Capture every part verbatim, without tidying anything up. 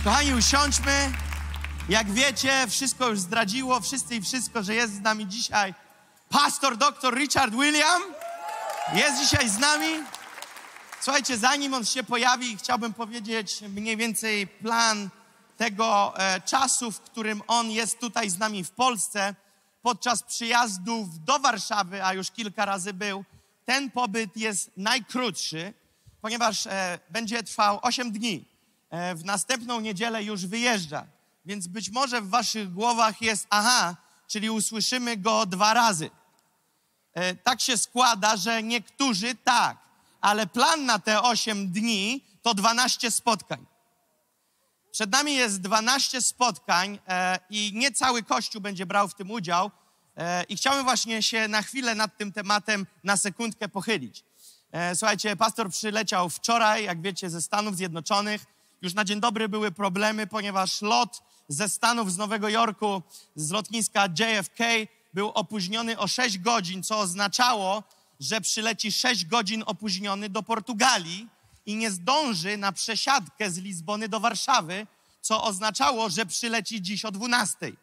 Kochani, usiądźmy. Jak wiecie, wszystko już zdradziło, wszyscy i wszystko, że jest z nami dzisiaj pastor doktor Richard William. Jest dzisiaj z nami. Słuchajcie, zanim on się pojawi, chciałbym powiedzieć mniej więcej plan tego e, czasu, w którym on jest tutaj z nami w Polsce. Podczas przyjazdów do Warszawy, a już kilka razy był, ten pobyt jest najkrótszy, ponieważ e, będzie trwał osiem dni. E, w następną niedzielę już wyjeżdża. Więc być może w waszych głowach jest aha, czyli usłyszymy go dwa razy. E, tak się składa, że niektórzy tak, ale plan na te osiem dni to dwanaście spotkań. Przed nami jest dwanaście spotkań e, i nie cały Kościół będzie brał w tym udział. E, I chciałbym właśnie się na chwilę nad tym tematem na sekundkę pochylić. E, słuchajcie, pastor przyleciał wczoraj, jak wiecie, ze Stanów Zjednoczonych. Już na dzień dobry były problemy, ponieważ lot ze Stanów, z Nowego Jorku, z lotniska J F K był opóźniony o sześć godzin, co oznaczało, że przyleci sześć godzin opóźniony do Portugalii i nie zdąży na przesiadkę z Lizbony do Warszawy, co oznaczało, że przyleci dziś o dwunastej.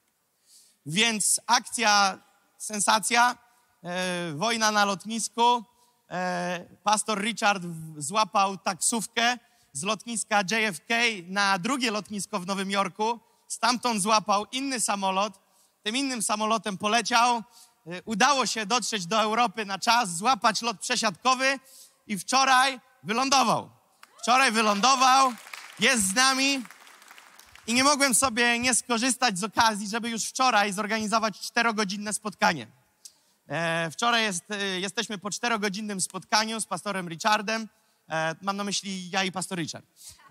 Więc akcja, sensacja, e, wojna na lotnisku. E, pastor Richard złapał taksówkę z lotniska J F K na drugie lotnisko w Nowym Jorku. Stamtąd złapał inny samolot. Tym innym samolotem poleciał. E, udało się dotrzeć do Europy na czas, złapać lot przesiadkowy i wczoraj wylądował. Wczoraj wylądował, jest z nami i nie mogłem sobie nie skorzystać z okazji, żeby już wczoraj zorganizować czterogodzinne spotkanie. E, wczoraj jest, e, jesteśmy po czterogodzinnym spotkaniu z pastorem Richardem. E, mam na myśli ja i pastor Richard.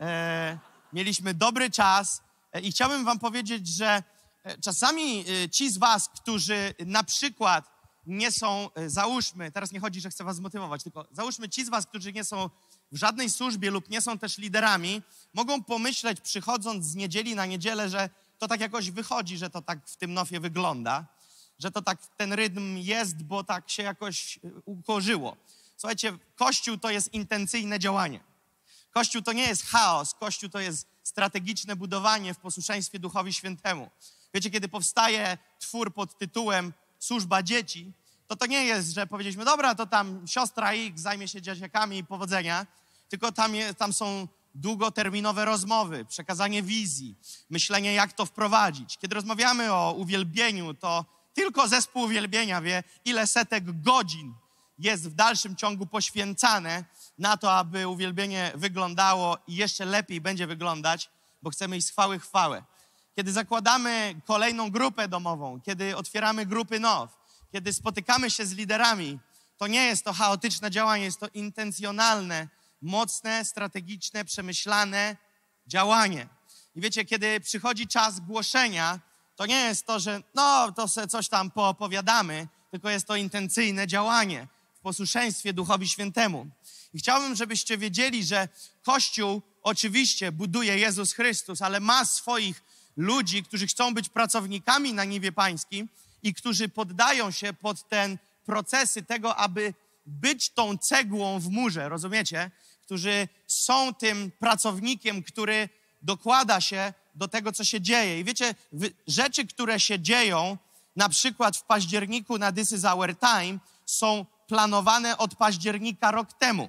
E, mieliśmy dobry czas e, i chciałbym wam powiedzieć, że e, czasami e, ci z was, którzy na przykład nie są, e, załóżmy, teraz nie chodzi, że chcę was zmotywować, tylko załóżmy ci z was, którzy nie są w żadnej służbie lub nie są też liderami, mogą pomyśleć, przychodząc z niedzieli na niedzielę, że to tak jakoś wychodzi, że to tak w tym nofie wygląda, że to tak ten rytm jest, bo tak się jakoś ukorzyło. Słuchajcie, Kościół to jest intencyjne działanie. Kościół to nie jest chaos, Kościół to jest strategiczne budowanie w posłuszeństwie Duchowi Świętemu. Wiecie, kiedy powstaje twór pod tytułem Służba Dzieci, to to nie jest, że powiedzieliśmy, dobra, to tam siostra X zajmie się dzieciakami i powodzenia, tylko tam, je, tam są długoterminowe rozmowy, przekazanie wizji, myślenie, jak to wprowadzić. Kiedy rozmawiamy o uwielbieniu, to tylko zespół uwielbienia wie, ile setek godzin jest w dalszym ciągu poświęcane na to, aby uwielbienie wyglądało i jeszcze lepiej będzie wyglądać, bo chcemy iść z chwały w chwałę. Kiedy zakładamy kolejną grupę domową, kiedy otwieramy grupy now, kiedy spotykamy się z liderami, to nie jest to chaotyczne działanie, jest to intencjonalne, mocne, strategiczne, przemyślane działanie. I wiecie, kiedy przychodzi czas głoszenia, to nie jest to, że no, to sobie coś tam poopowiadamy, tylko jest to intencyjne działanie w posłuszeństwie Duchowi Świętemu. I chciałbym, żebyście wiedzieli, że Kościół oczywiście buduje Jezus Chrystus, ale ma swoich ludzi, którzy chcą być pracownikami na niwie pańskim i którzy poddają się pod ten procesy tego, aby być tą cegłą w murze, rozumiecie? Którzy są tym pracownikiem, który dokłada się do tego, co się dzieje. I wiecie, rzeczy, które się dzieją, na przykład w październiku na This is Our Time, są planowane od października rok temu.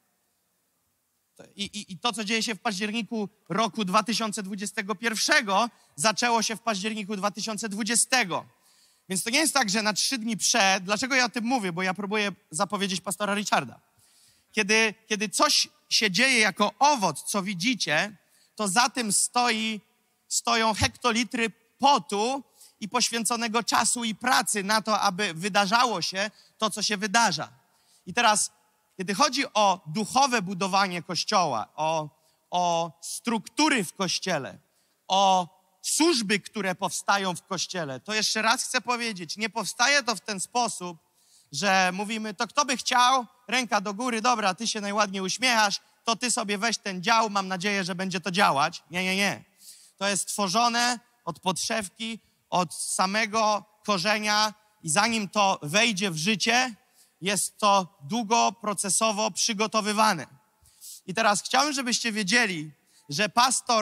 I, i, I to, co dzieje się w październiku roku dwa tysiące dwudziestego pierwszego, zaczęło się w październiku dwa tysiące dwudziestego. Więc to nie jest tak, że na trzy dni przed... Dlaczego ja o tym mówię? Bo ja próbuję zapowiedzieć pastora Richarda. Kiedy, kiedy coś się dzieje jako owoc, co widzicie, to za tym stoi, stoją hektolitry potu i poświęconego czasu i pracy na to, aby wydarzało się to, co się wydarza. I teraz, kiedy chodzi o duchowe budowanie Kościoła, o, o struktury w Kościele, o służby, które powstają w Kościele, to jeszcze raz chcę powiedzieć, nie powstaje to w ten sposób, że mówimy, to kto by chciał, ręka do góry, dobra, ty się najładniej uśmiechasz, to ty sobie weź ten dział, mam nadzieję, że będzie to działać. Nie, nie, nie. To jest tworzone od podszewki, od samego korzenia i zanim to wejdzie w życie, jest to długoprocesowo przygotowywane. I teraz chciałem, żebyście wiedzieli, że pastor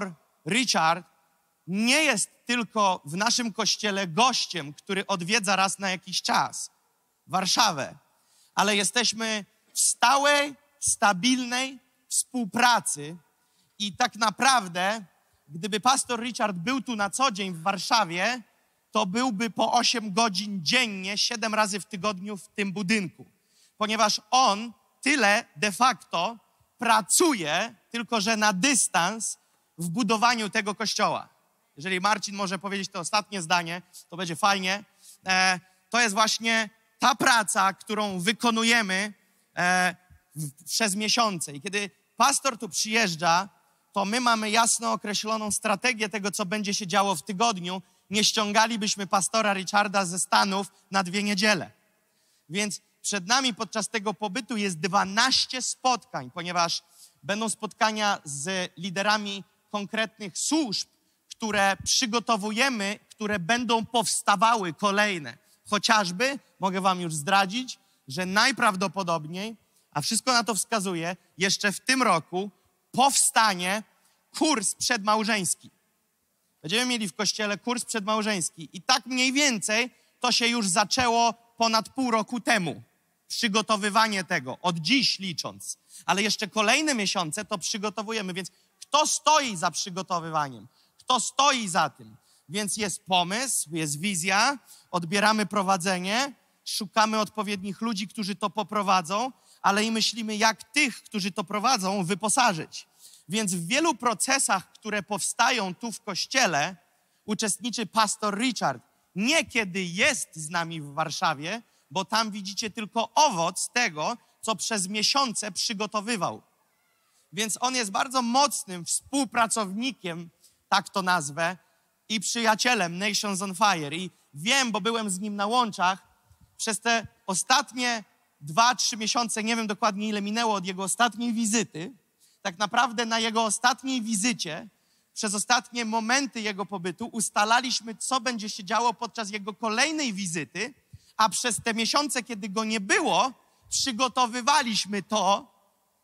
Richard nie jest tylko w naszym kościele gościem, który odwiedza raz na jakiś czas Warszawę, ale jesteśmy w stałej, stabilnej współpracy i tak naprawdę, gdyby pastor Richard był tu na co dzień w Warszawie, to byłby po osiem godzin dziennie, siedem razy w tygodniu w tym budynku, ponieważ on tyle de facto pracuje, tylko że na dystans w budowaniu tego kościoła. Jeżeli Marcin może powiedzieć to ostatnie zdanie, to będzie fajnie. E, to jest właśnie ta praca, którą wykonujemy e, w, przez miesiące. I kiedy pastor tu przyjeżdża, to my mamy jasno określoną strategię tego, co będzie się działo w tygodniu. Nie ściągalibyśmy pastora Richarda ze Stanów na dwie niedziele. Więc przed nami podczas tego pobytu jest dwanaście spotkań, ponieważ będą spotkania z liderami konkretnych służb, które przygotowujemy, które będą powstawały kolejne. Chociażby, mogę wam już zdradzić, że najprawdopodobniej, a wszystko na to wskazuje, jeszcze w tym roku powstanie kurs przedmałżeński. Będziemy mieli w kościele kurs przedmałżeński i tak mniej więcej to się już zaczęło ponad pół roku temu. Przygotowywanie tego, od dziś licząc. Ale jeszcze kolejne miesiące to przygotowujemy, więc kto stoi za przygotowywaniem? Kto stoi za tym? Więc jest pomysł, jest wizja, odbieramy prowadzenie, szukamy odpowiednich ludzi, którzy to poprowadzą, ale i myślimy, jak tych, którzy to prowadzą, wyposażyć. Więc w wielu procesach, które powstają tu w kościele, uczestniczy pastor Richard. Nie kiedy jest z nami w Warszawie, bo tam widzicie tylko owoc tego, co przez miesiące przygotowywał. Więc on jest bardzo mocnym współpracownikiem, tak to nazwę, i przyjacielem Nations on Fire. I wiem, bo byłem z nim na łączach, przez te ostatnie dwa, trzy miesiące, nie wiem dokładnie ile minęło od jego ostatniej wizyty, tak naprawdę na jego ostatniej wizycie, przez ostatnie momenty jego pobytu ustalaliśmy, co będzie się działo podczas jego kolejnej wizyty, a przez te miesiące, kiedy go nie było, przygotowywaliśmy to,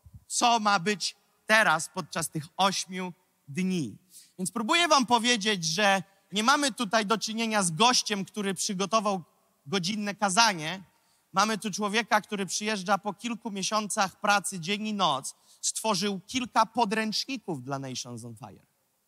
co ma być teraz podczas tych ośmiu dni. Więc próbuję wam powiedzieć, że nie mamy tutaj do czynienia z gościem, który przygotował godzinne kazanie. Mamy tu człowieka, który przyjeżdża po kilku miesiącach pracy dzień i noc, stworzył kilka podręczników dla Nations on Fire.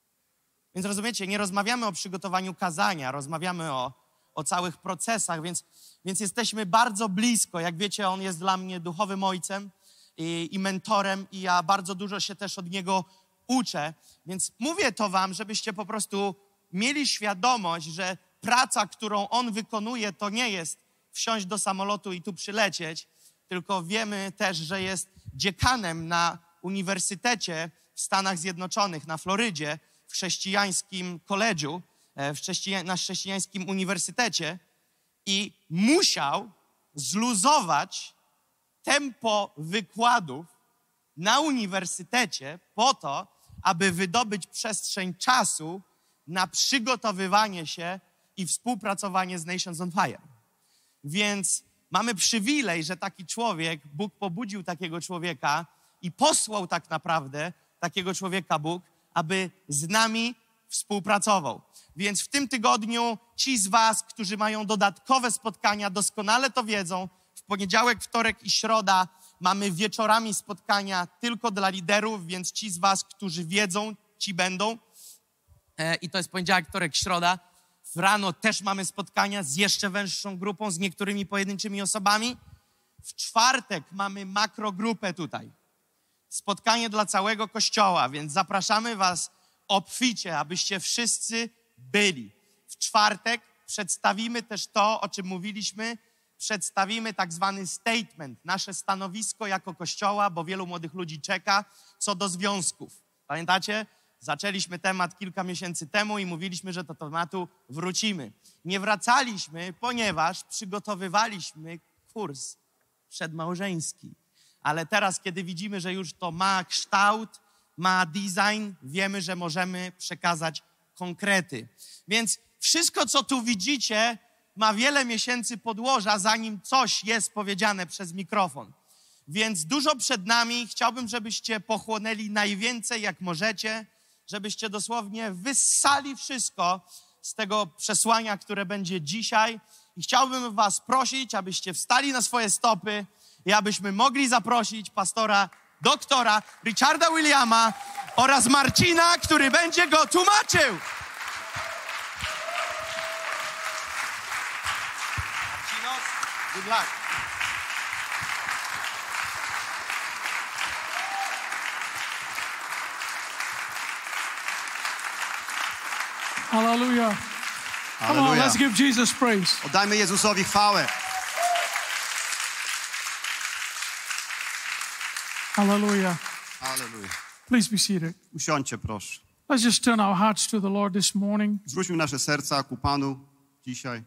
Więc rozumiecie, nie rozmawiamy o przygotowaniu kazania, rozmawiamy o, o całych procesach, więc, więc jesteśmy bardzo blisko. Jak wiecie, on jest dla mnie duchowym ojcem i, i mentorem i ja bardzo dużo się też od niego uczę. Więc mówię to wam, żebyście po prostu mieli świadomość, że praca, którą on wykonuje, to nie jest wsiąść do samolotu i tu przylecieć, tylko wiemy też, że jest dziekanem na uniwersytecie w Stanach Zjednoczonych, na Florydzie, w chrześcijańskim college'u, w chrześcija- na chrześcijańskim uniwersytecie i musiał zluzować tempo wykładów na uniwersytecie po to, aby wydobyć przestrzeń czasu na przygotowywanie się i współpracowanie z Nations on Fire. Więc mamy przywilej, że taki człowiek, Bóg pobudził takiego człowieka i posłał tak naprawdę takiego człowieka Bóg, aby z nami współpracował. Więc w tym tygodniu ci z was, którzy mają dodatkowe spotkania, doskonale to wiedzą. W poniedziałek, wtorek i środa mamy wieczorami spotkania tylko dla liderów, więc ci z was, którzy wiedzą, ci będą. E, I to jest poniedziałek, wtorek, środa. W rano też mamy spotkania z jeszcze węższą grupą, z niektórymi pojedynczymi osobami. W czwartek mamy makrogrupę tutaj. Spotkanie dla całego Kościoła, więc zapraszamy was obficie, abyście wszyscy byli. W czwartek przedstawimy też to, o czym mówiliśmy, przedstawimy tak zwany statement, nasze stanowisko jako Kościoła, bo wielu młodych ludzi czeka, co do związków. Pamiętacie? Zaczęliśmy temat kilka miesięcy temu i mówiliśmy, że do tematu wrócimy. Nie wracaliśmy, ponieważ przygotowywaliśmy kurs przedmałżeński. Ale teraz, kiedy widzimy, że już to ma kształt, ma design, wiemy, że możemy przekazać konkrety. Więc wszystko, co tu widzicie, ma wiele miesięcy podłoża, zanim coś jest powiedziane przez mikrofon. Więc dużo przed nami. Chciałbym, żebyście pochłonęli najwięcej, jak możecie, żebyście dosłownie wyssali wszystko z tego przesłania, które będzie dzisiaj. I chciałbym was prosić, abyście wstali na swoje stopy i abyśmy mogli zaprosić pastora, doktora Richarda Williama oraz Marcina, który będzie go tłumaczył. Marcinos, good luck. Hallelujah. Come on, let's give Jesus praise. Oddajmy Jezusowi chwałę. Hallelujah. Hallelujah. Please be seated. Usiądźcie, proszę. Let's just turn our hearts to the Lord this morning. Zwróćmy nasze serca ku Panu dzisiaj.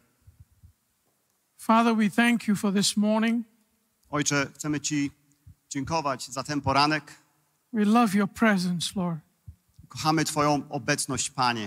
Father, we thank you for this morning. Ojcze, chcemy Ci dziękować za ten poranek. We love your presence, Lord. Kochamy Twoją obecność, Panie.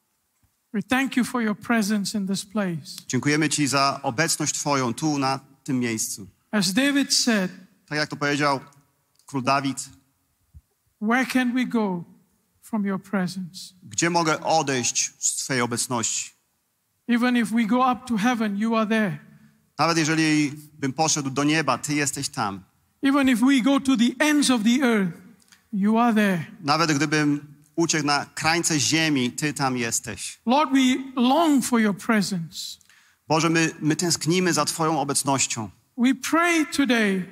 We thank you for your presence in this place. Dziękujemy Ci za obecność Twoją tu, na tym miejscu. As David said, Tak jak to powiedział król Dawid, where can we go from your presence? gdzie mogę odejść z Twojej obecności? Even if we go up to heaven, you are there. Nawet jeżeli bym poszedł do nieba, Ty jesteś tam. Even if we go to the ends of the earth, you are there. Nawet gdybym uciekł na krańce ziemi, Ty tam jesteś. Lord, we long for your presence. Boże, my, my tęsknimy za Twoją obecnością. We pray today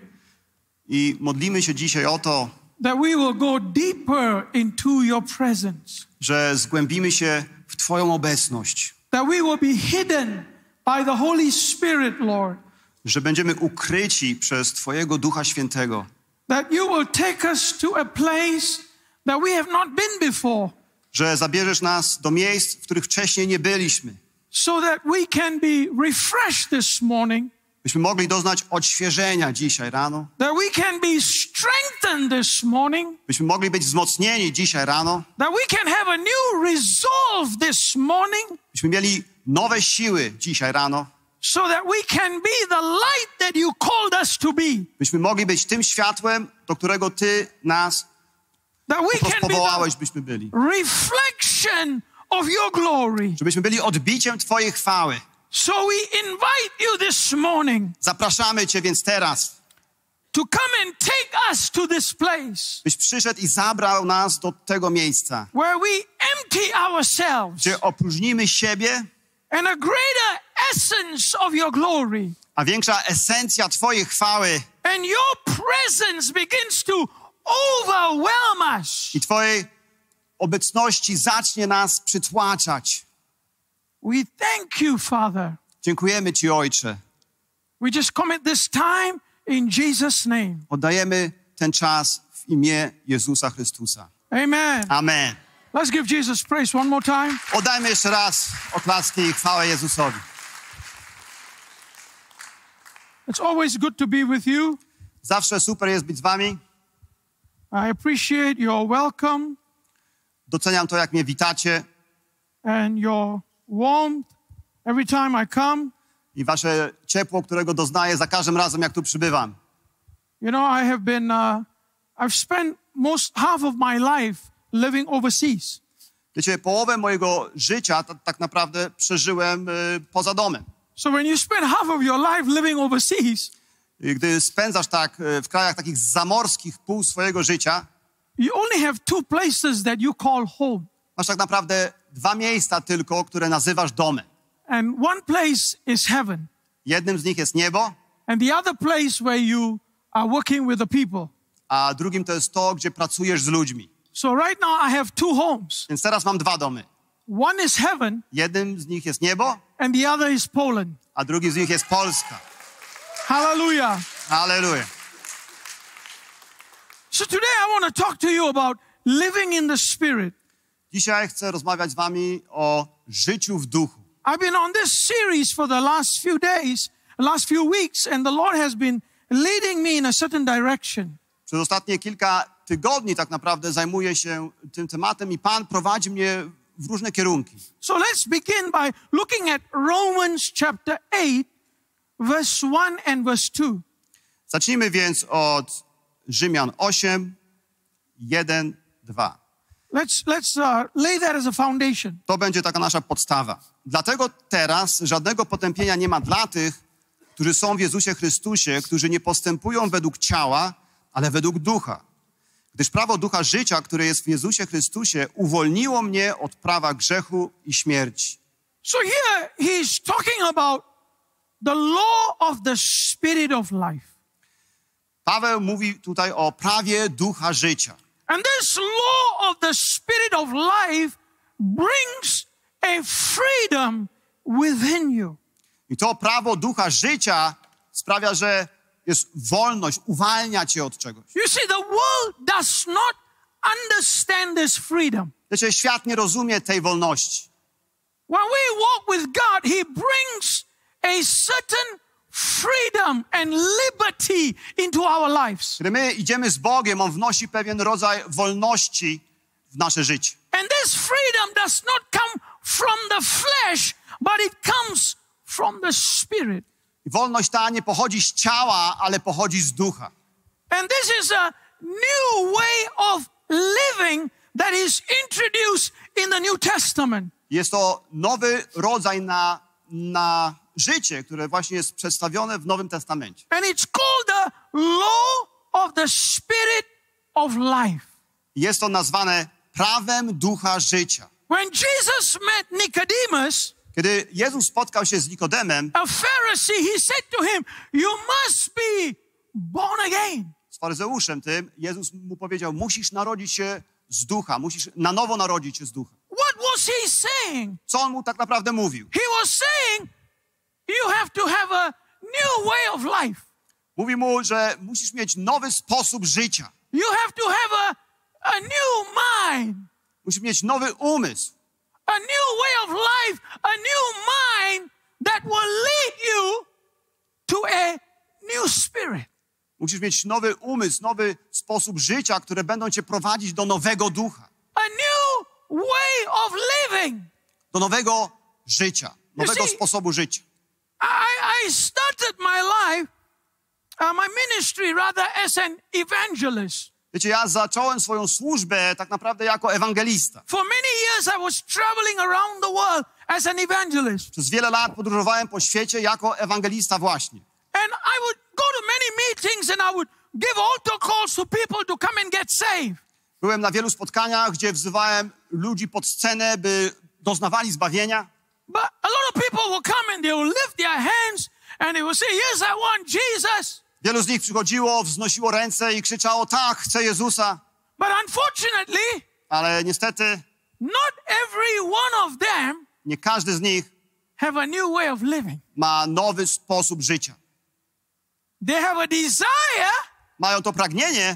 I modlimy się dzisiaj o to, that we will go deeper into your presence. że zgłębimy się w Twoją obecność. That we will be hidden by the Holy Spirit, Lord. Że będziemy ukryci przez Twojego Ducha Świętego. That you will take us to a place that we have not been before. Że zabierzesz nas do miejsc, w których wcześniej nie byliśmy. So that we can be refreshed this morning. Byśmy mogli doznać odświeżenia dzisiaj rano. That we can be strengthened this morning. Byśmy mogli być wzmocnieni dzisiaj rano. That we can have a new resolve this morning. Byśmy mieli nowe siły dzisiaj rano. So that we can be the light that you called us to be. Byśmy mogli być tym światłem, do którego Ty nas That we can be powołałeś, byśmy byli. reflection of your glory. Żebyśmy byli odbiciem Twojej chwały. So we invite you this morning. Zapraszamy Cię więc teraz, to come and take us to this place. byś przyszedł i zabrał nas do tego miejsca, where we empty ourselves. gdzie opróżnimy siebie, and a greater essence of your glory. A większa esencja Twojej chwały. And your presence begins to overwhelm us. I Twojej obecności zacznie nas przytłaczać. We thank you, Father. Dziękujemy Ci, Ojcze. We just commit this time in Jesus' name. Oddajemy ten czas w imię Jezusa Chrystusa. Amen. Amen. Let's give Jesus praise one more time. Oddajmy jeszcze raz oklaski i chwałę Jezusowi. It's always good to be with you. Zawsze super jest być z Wami. I appreciate your welcome Doceniam to, jak mnie witacie and your warmth every time I come. i Wasze ciepło, którego doznaję za każdym razem, jak tu przybywam. You know, I have been, uh, I've spent most half of my life living overseas. Wiecie, połowę mojego życia t- tak naprawdę przeżyłem y, poza domem. So when you spend half of your life living overseas, I gdy spędzasz tak y, w krajach takich zamorskich pół swojego życia, you only have two places that you call home. masz tak naprawdę dwa miejsca tylko, które nazywasz domem. And one place is heaven. Jednym z nich jest niebo, And the other place where you are working with the people. a drugim to jest to, gdzie pracujesz z ludźmi. So right now I have two homes. Więc teraz mam dwa domy. One is heaven Jednym z nich jest niebo, and the other is Poland. a drugi z nich jest Polska. Hallelujah. Halleluja. So today I want to talk to you about living in the Spirit. Dzisiaj chcę rozmawiać z wami o życiu w duchu. I've been on this series for the last few days, last few weeks, and the Lord has been leading me in a certain direction. Przez ostatnie kilka tygodni tak naprawdę zajmuję się tym tematem i Pan prowadzi mnie w różne kierunki. So let's begin by looking at Romans chapter eight, verse one and verse two. Zacznijmy więc od Rzymian osiem, jeden, dwa. Let's, let's uh, lay that as a foundation. To będzie taka nasza podstawa. Dlatego teraz żadnego potępienia nie ma dla tych, którzy są w Jezusie Chrystusie, którzy nie postępują według ciała, ale według ducha. Gdyż prawo ducha życia, które jest w Jezusie Chrystusie, uwolniło mnie od prawa grzechu i śmierci. So here he's talking about the law of the Spirit of life. Paweł mówi tutaj o prawie ducha życia. And this law of the Spirit of life brings a freedom within you. I to prawo ducha życia sprawia, że jest wolność, uwalnia cię od czegoś. You see, the world does not understand this freedom. Wiecie, świat nie rozumie tej wolności. When we walk with God, He brings a certain freedom and liberty into our lives. Kiedy my idziemy z Bogiem, On wnosi pewien rodzaj wolności w nasze życie. And this freedom does not come from the flesh, but it comes from the Spirit. I wolność ta nie pochodzi z ciała, ale pochodzi z ducha. And this is a new way of living that is introduced in the New Testament. Jest to nowy rodzaj na, na życie, które właśnie jest przedstawione w Nowym Testamencie. And it's called the law of the Spirit of life. Jest to nazwane prawem ducha życia. When Jesus met Nicodemus, Kiedy Jezus spotkał się z Nikodemem, a Pharisee, he said to him, you must be born again. z faryzeuszem tym, Jezus mu powiedział, musisz narodzić się z ducha, musisz na nowo narodzić się z ducha. What was he saying? Co on mu tak naprawdę mówił? He was saying, you have to have a new way of life. Mówi mu, że musisz mieć nowy sposób życia. You have to have a, a new mind, Musisz mieć nowy umysł. a new way of life, a new mind that will lead you to a new spirit. Musisz mieć nowy umysł, nowy sposób życia, które będą cię prowadzić do nowego ducha. A new way of living. Do nowego życia, nowego see- sposobu życia. I, I started my life, uh, my ministry rather, as an evangelist. Wiecie, ja zacząłem swoją służbę tak naprawdę jako ewangelista. For many years, I was traveling around the world as an evangelist. Przez wiele lat podróżowałem po świecie jako ewangelista właśnie. And I would go to many meetings and I would give altar calls to people to come and get saved. Byłem na wielu spotkaniach, gdzie wzywałem ludzi pod scenę, by doznawali zbawienia. But a lot of people will come and they will lift their hands and they will say, yes, I want Jesus. Wielu z nich przychodziło, wznosiło ręce i krzyczało, tak, chcę Jezusa. But unfortunately, Ale niestety not every one of them nie każdy z nich have a new way of living. ma nowy sposób życia. They have a desire, Mają to pragnienie,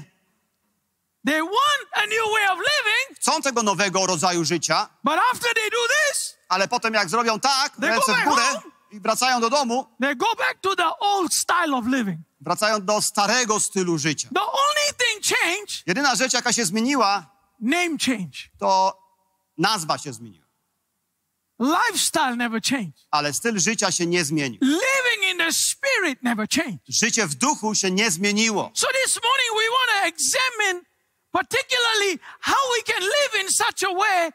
they want a new way of living, chcą tego nowego rodzaju życia, but after they do this, ale potem jak zrobią tak, They ręce go w back górę home. i wracają do domu, they go back to the old style of living. wracają do starego stylu życia. The only thing changed, Jedyna rzecz, jaka się zmieniła, name change. to nazwa się zmieniła. Lifestyle never changed. Ale styl życia się nie zmienił. Living in the spirit never changed. Życie w duchu się nie zmieniło. So this morning we want to examine particularly how we can live in such a way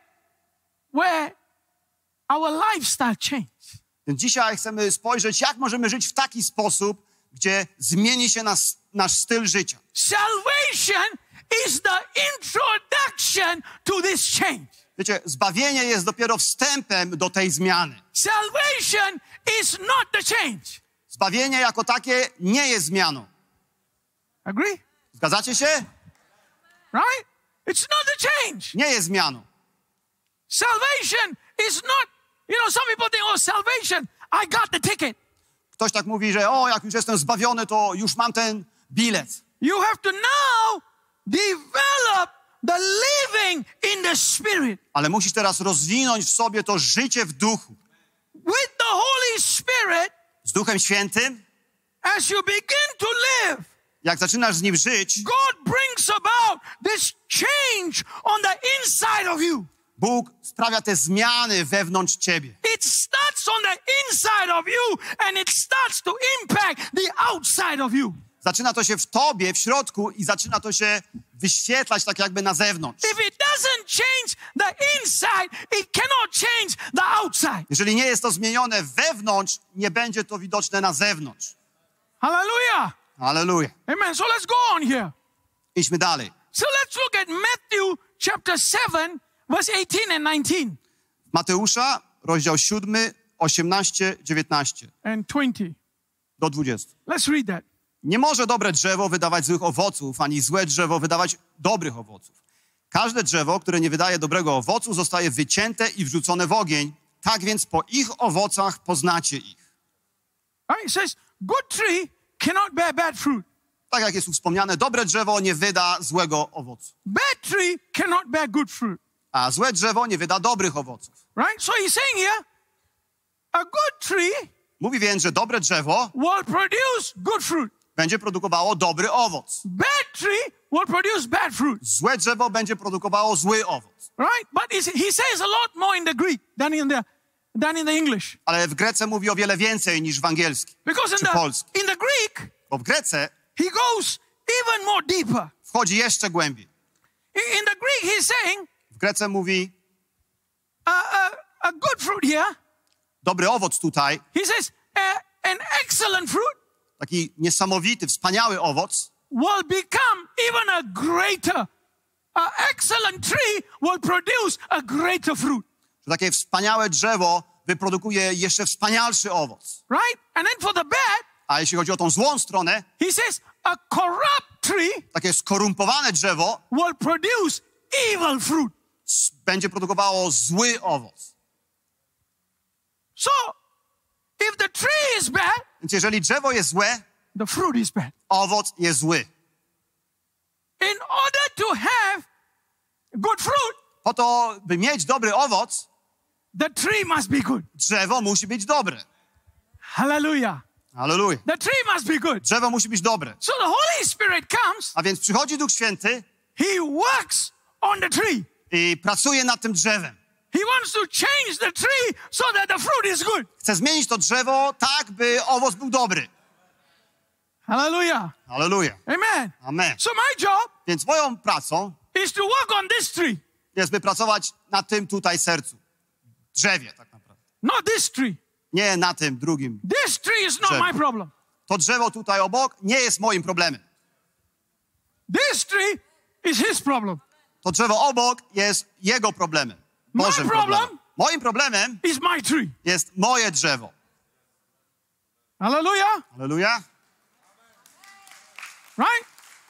where our lifestyle changed. Więc dzisiaj chcemy spojrzeć, jak możemy żyć w taki sposób, gdzie zmieni się nas, nasz styl życia. Salvation is the introduction to this change. Wiecie, zbawienie jest dopiero wstępem do tej zmiany. Salvation is not the change. Zbawienie jako takie nie jest zmianą. Agree? Zgadzacie się? Right? It's not the change. Nie jest zmianą. Salvation is not, you know, some people think, oh, salvation, I got the ticket. Ktoś tak mówi, że o, jak już jestem zbawiony, to już mam ten bilet. You have to now develop the living in the spirit. Ale musisz teraz rozwinąć w sobie to życie w duchu. With the Holy Spirit, Z Duchem Świętym, as you begin to live, jak zaczynasz z Nim żyć, God brings about this change on the inside of you. Bóg sprawia te zmiany wewnątrz ciebie. It starts on the inside of you and it starts to impact the outside of you. Zaczyna to się w tobie, w środku i zaczyna to się wyświetlać tak jakby na zewnątrz. If it doesn't change the inside, it cannot change the outside. Jeżeli nie jest to zmienione wewnątrz, nie będzie to widoczne na zewnątrz. Hallelujah. Halleluja. Amen. So let's go on here. Idźmy dalej. So let's look at Matthew chapter seven, verse eighteen and nineteen. Mateusza, rozdział siódmy, osiemnaście, dziewiętnaście And twenty. do dwudziestu. Let's read that. Nie może dobre drzewo wydawać złych owoców, ani złe drzewo wydawać dobrych owoców. Każde drzewo, które nie wydaje dobrego owocu, zostaje wycięte i wrzucone w ogień. Tak więc po ich owocach poznacie ich. Right? It says, good tree cannot bear bad fruit. Tak jak jest tu wspomniane, dobre drzewo nie wyda złego owocu, Bad tree cannot bear good fruit. a złe drzewo nie wyda dobrych owoców. Right? So he's saying here, a good tree Mówi więc, że dobre drzewo will produce good fruit. będzie produkowało dobry owoc. Bad tree will produce bad fruit. Złe drzewo będzie produkowało zły owoc. Right? But it's- he says a lot more in the Greek than in the, than in the English. Ale w Grece mówi o wiele więcej niż w angielskim Because in czy the, polskim. in the Greek, Bo w Grece he goes even more deeper. wchodzi jeszcze głębiej. In, in the Greek, he's saying W Grece mówi uh, uh, a good fruit here. dobry owoc tutaj, He says uh, an excellent fruit taki niesamowity, wspaniały owoc, will become even a greater. An excellent tree will produce a greater fruit. że takie wspaniałe drzewo wyprodukuje jeszcze wspanialszy owoc. Right? And then for the bad, A jeśli chodzi o tą złą stronę, he says a corrupt tree takie skorumpowane drzewo will produce evil fruit. s- będzie produkowało zły owoc. So, if the tree is bad, Więc jeżeli drzewo jest złe, the fruit is bad. owoc jest zły. In order to have good fruit, Po to, by mieć dobry owoc, the tree must be good. drzewo musi być dobre. Hallelujah. Halleluja. The tree must be good. Drzewo musi być dobre. So the Holy Spirit comes, A więc przychodzi Duch Święty he works on the tree. i pracuje nad tym drzewem. He wants to change the tree so that the fruit is good. Chce zmienić to drzewo tak, by owoc był dobry. Hallelujah. Halleluja. Amen. Amen. So my job Więc moją pracą is to work on this tree, jest, by pracować na tym tutaj sercu. Drzewie tak naprawdę. not this tree. Nie na tym drugim. This tree is not Drzewo. my problem. To drzewo tutaj obok nie jest moim problemem. This tree is his problem. To drzewo obok jest jego problemem. Bożym problem? problemem. Moim problemem Is my tree. jest moje drzewo. Hallelujah. Halleluja. Right?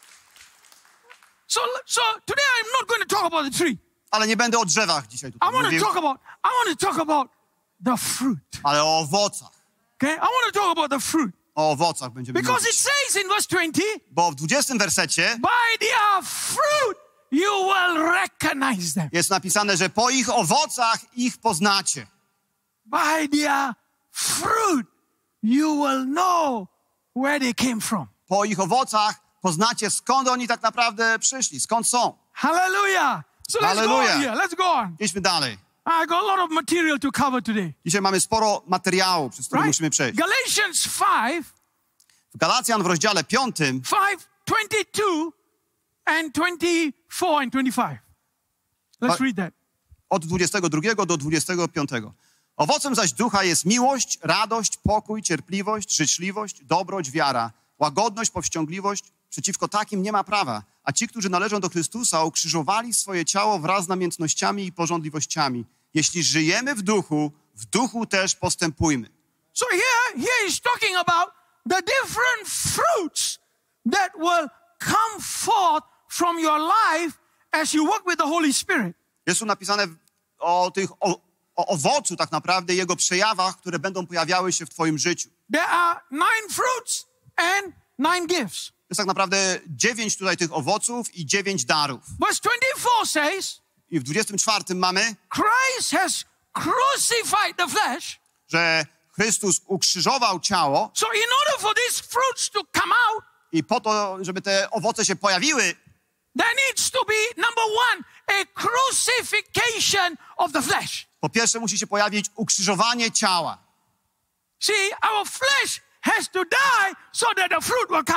So, so today I'm not going to talk about the tree. Ale nie będę o drzewach dzisiaj I tutaj want to mówił, talk about, I want to talk about the fruit. ale o owocach. Okay? I want to talk about the fruit. O owocach będziemy Because it mówić. says in verse twenty, Bo w dwudziestym wersecie by their fruit you will recognize them. jest napisane, że po ich owocach ich poznacie. By their fruit you will know where they came from. Po ich owocach poznacie, skąd oni tak naprawdę przyszli, skąd są. Hallelujah. So let's go Hallelujah. on here. Let's go on. Idźmy dalej. I got a lot of material to cover today. Dzisiaj mamy sporo materiału, przez który Right? musimy przejść. Galatians five, W Galacjan w rozdziale piątym, five, twenty-two and twenty-four and twenty-five. Let's But- read that. od dwudziestego drugiego do dwudziestego piątego. Owocem zaś ducha jest miłość, radość, pokój, cierpliwość, życzliwość, dobroć, wiara, łagodność, powściągliwość. Przeciwko takim nie ma prawa. A ci, którzy należą do Chrystusa, ukrzyżowali swoje ciało wraz z namiętnościami i pożądliwościami. Jeśli żyjemy w duchu, w duchu też postępujmy. So here, here he's talking about the different fruits that will come forth from your life as you work with the Holy Spirit. Jest tu napisane o tych o, o owocu tak naprawdę, jego przejawach, które będą pojawiały się w twoim życiu. There are nine fruits and nine gifts. Jest tak naprawdę dziewięć tutaj tych owoców i dziewięć darów. Verse twenty-four says, I w dwudziestym czwartym mamy, Christ has crucified the flesh. że Chrystus ukrzyżował ciało So in order for these fruits to come out, i po to, żeby te owoce się pojawiły, there needs to be, number one, a crucifixion of the flesh. po pierwsze musi się pojawić ukrzyżowanie ciała. See, our flesh has to die so that the fruit will come.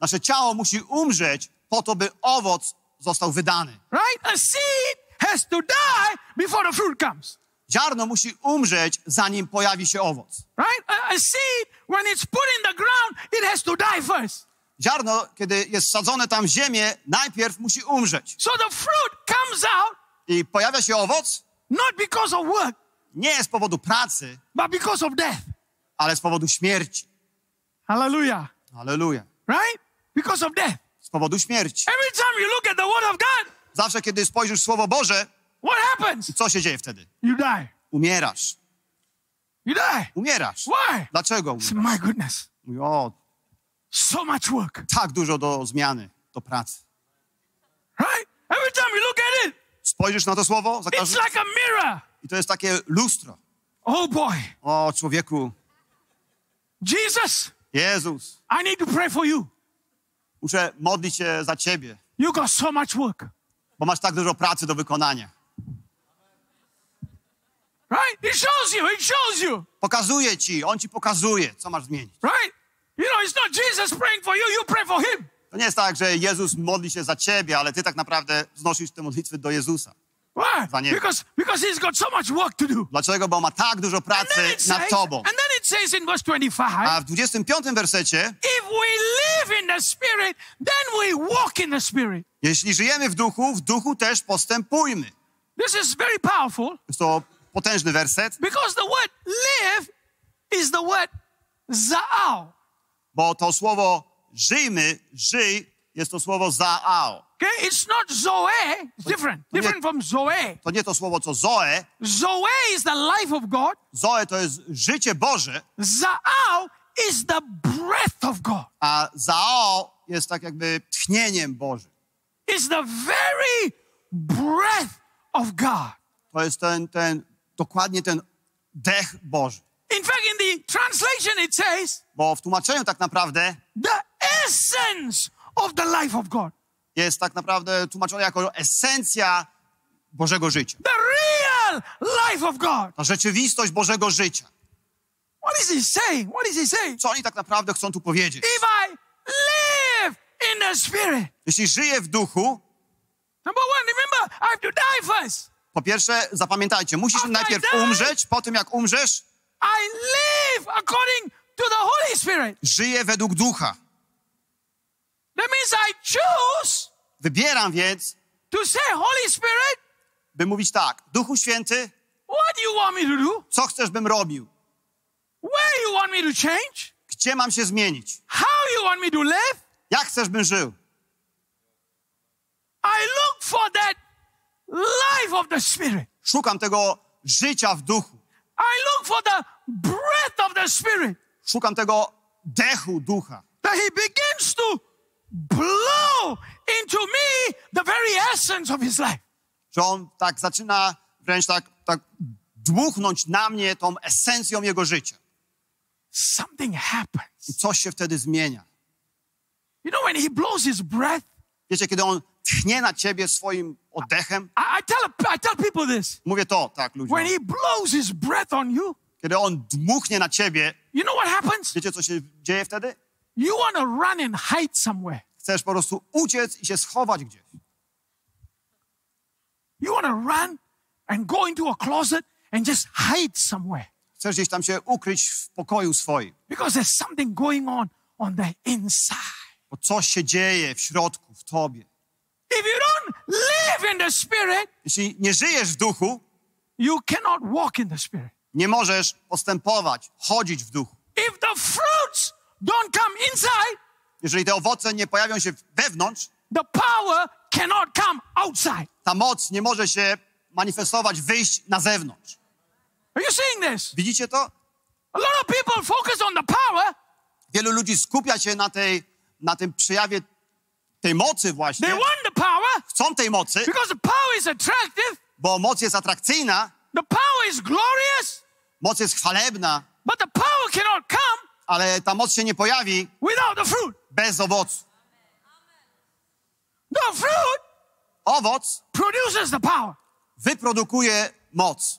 Nasze ciało musi umrzeć po to, by owoc został wydany. Right? A seed has to die before the fruit comes. Ziarno musi umrzeć, zanim pojawi się owoc. Right? A, a seed, when it's put in the ground, it has to die first. Ziarno, kiedy jest sadzone tam w ziemię, najpierw musi umrzeć. So the fruit comes out I pojawia się owoc not because of work, nie z powodu pracy, but because of death. ale z powodu śmierci. Hallelujah. Halleluja. Right? Because of death. Z powodu śmierci. Every time you look at the Word of God, Zawsze, kiedy spojrzysz w Słowo Boże, what happens? co się dzieje wtedy? You die. Umierasz. You die. Umierasz. Why? Dlaczego? Say, my goodness. Mówi, o, So much work. tak dużo do zmiany, do pracy. Right? Every time you look at it, Spojrzysz na to Słowo za it's każdym... like a mirror. i to jest takie lustro. Oh boy. O, człowieku, Jesus, Jezus, I need to pray for you. muszę modlić się za Ciebie, You got so much work. bo masz tak dużo pracy do wykonania. Right? It shows you. It shows you. Pokazuje Ci, On Ci pokazuje, co masz zmienić. Right? You know, it's not Jesus praying for you. You pray for him. To nie jest tak, że Jezus modli się za Ciebie, ale Ty tak naprawdę znosisz te modlitwy do Jezusa. Why? Za niego. Because, because he's got so much work to do. Dlaczego? Bo ma tak dużo And then, pracy it nad says, Tobą. and then it says in verse twenty-five, A w dwudziestym piątym wersecie, if we live in the Spirit, then we walk in the Spirit. jeśli żyjemy w duchu, w duchu też postępujmy. This is very powerful Jest to potężny werset, because the word live is the word za'al. bo to słowo żyjmy, żyj, jest to słowo zaao. Okay? It's not zoe. It's different. nie- Different from zoe. To nie to słowo, co zoe. Zoe is the life of God. Zoe to jest życie Boże, Za'al is the breath of God. a zao jest tak jakby tchnieniem Bożym. It's the very breath of God. To jest ten, ten, dokładnie ten dech Boży. In fact, in the translation it says Bo w tłumaczeniu tak naprawdę the essence of the life of God. jest tak naprawdę tłumaczone jako esencja Bożego życia. The real life of God. Ta rzeczywistość Bożego życia. What is he saying? What is he saying? Co oni tak naprawdę chcą tu powiedzieć? If I live in the Spirit. Jeśli żyję w duchu, Number one, remember, I have to die first. po pierwsze zapamiętajcie, musisz After najpierw I die- umrzeć, po tym jak umrzesz, I live according to the Holy Spirit. żyję według ducha. That means I choose Wybieram więc, to say, Holy Spirit, by mówić tak, Duchu Święty, what do you want me to do? co chcesz, bym robił? Where you want me to change? Gdzie mam się zmienić? How you want me to live? Jak chcesz, bym żył? I look for that life of the Spirit. Szukam tego życia w duchu. I look for the breath of the Spirit. Szukam tego dechu ducha. That He begins to blow into me the very essence of His life. Że on tak zaczyna wręcz tak, tak dmuchnąć na mnie tą esencją jego życia. Something happens. I coś się wtedy zmienia. You know, when He blows His breath, Wiecie, kiedy on tchnie na ciebie swoim oddechem, I, I tell I tell people this. mówię to tak ludziom, When He blows His breath on you, kiedy on dmuchnie na ciebie, you know what happens? wiecie, co się dzieje wtedy? You want to run and hide somewhere. Chcesz po prostu uciec i się schować gdzieś. You want to run and go into a closet and just hide somewhere Chcesz gdzieś tam się ukryć w pokoju swoim, because there's something going on on the inside. bo coś się dzieje w środku, w tobie. If you don't live in the Spirit, Jeśli nie żyjesz w duchu, you cannot walk in the Spirit. nie możesz postępować, chodzić w duchu. If the fruits don't come inside, Jeżeli te owoce nie pojawią się wewnątrz, the power cannot come outside. ta moc nie może się manifestować, wyjść na zewnątrz. Are you seeing this? Widzicie to? A lot of people focus on the power. Wielu ludzi skupia się na, tej, na tym przejawie tej mocy właśnie. They want the power Chcą tej mocy, because the power is attractive. bo moc jest atrakcyjna, The power is glorious, moc jest chwalebna, but the power cannot come ale ta moc się nie pojawi without the fruit. bez owocu. The fruit Owoc produces the power. wyprodukuje moc.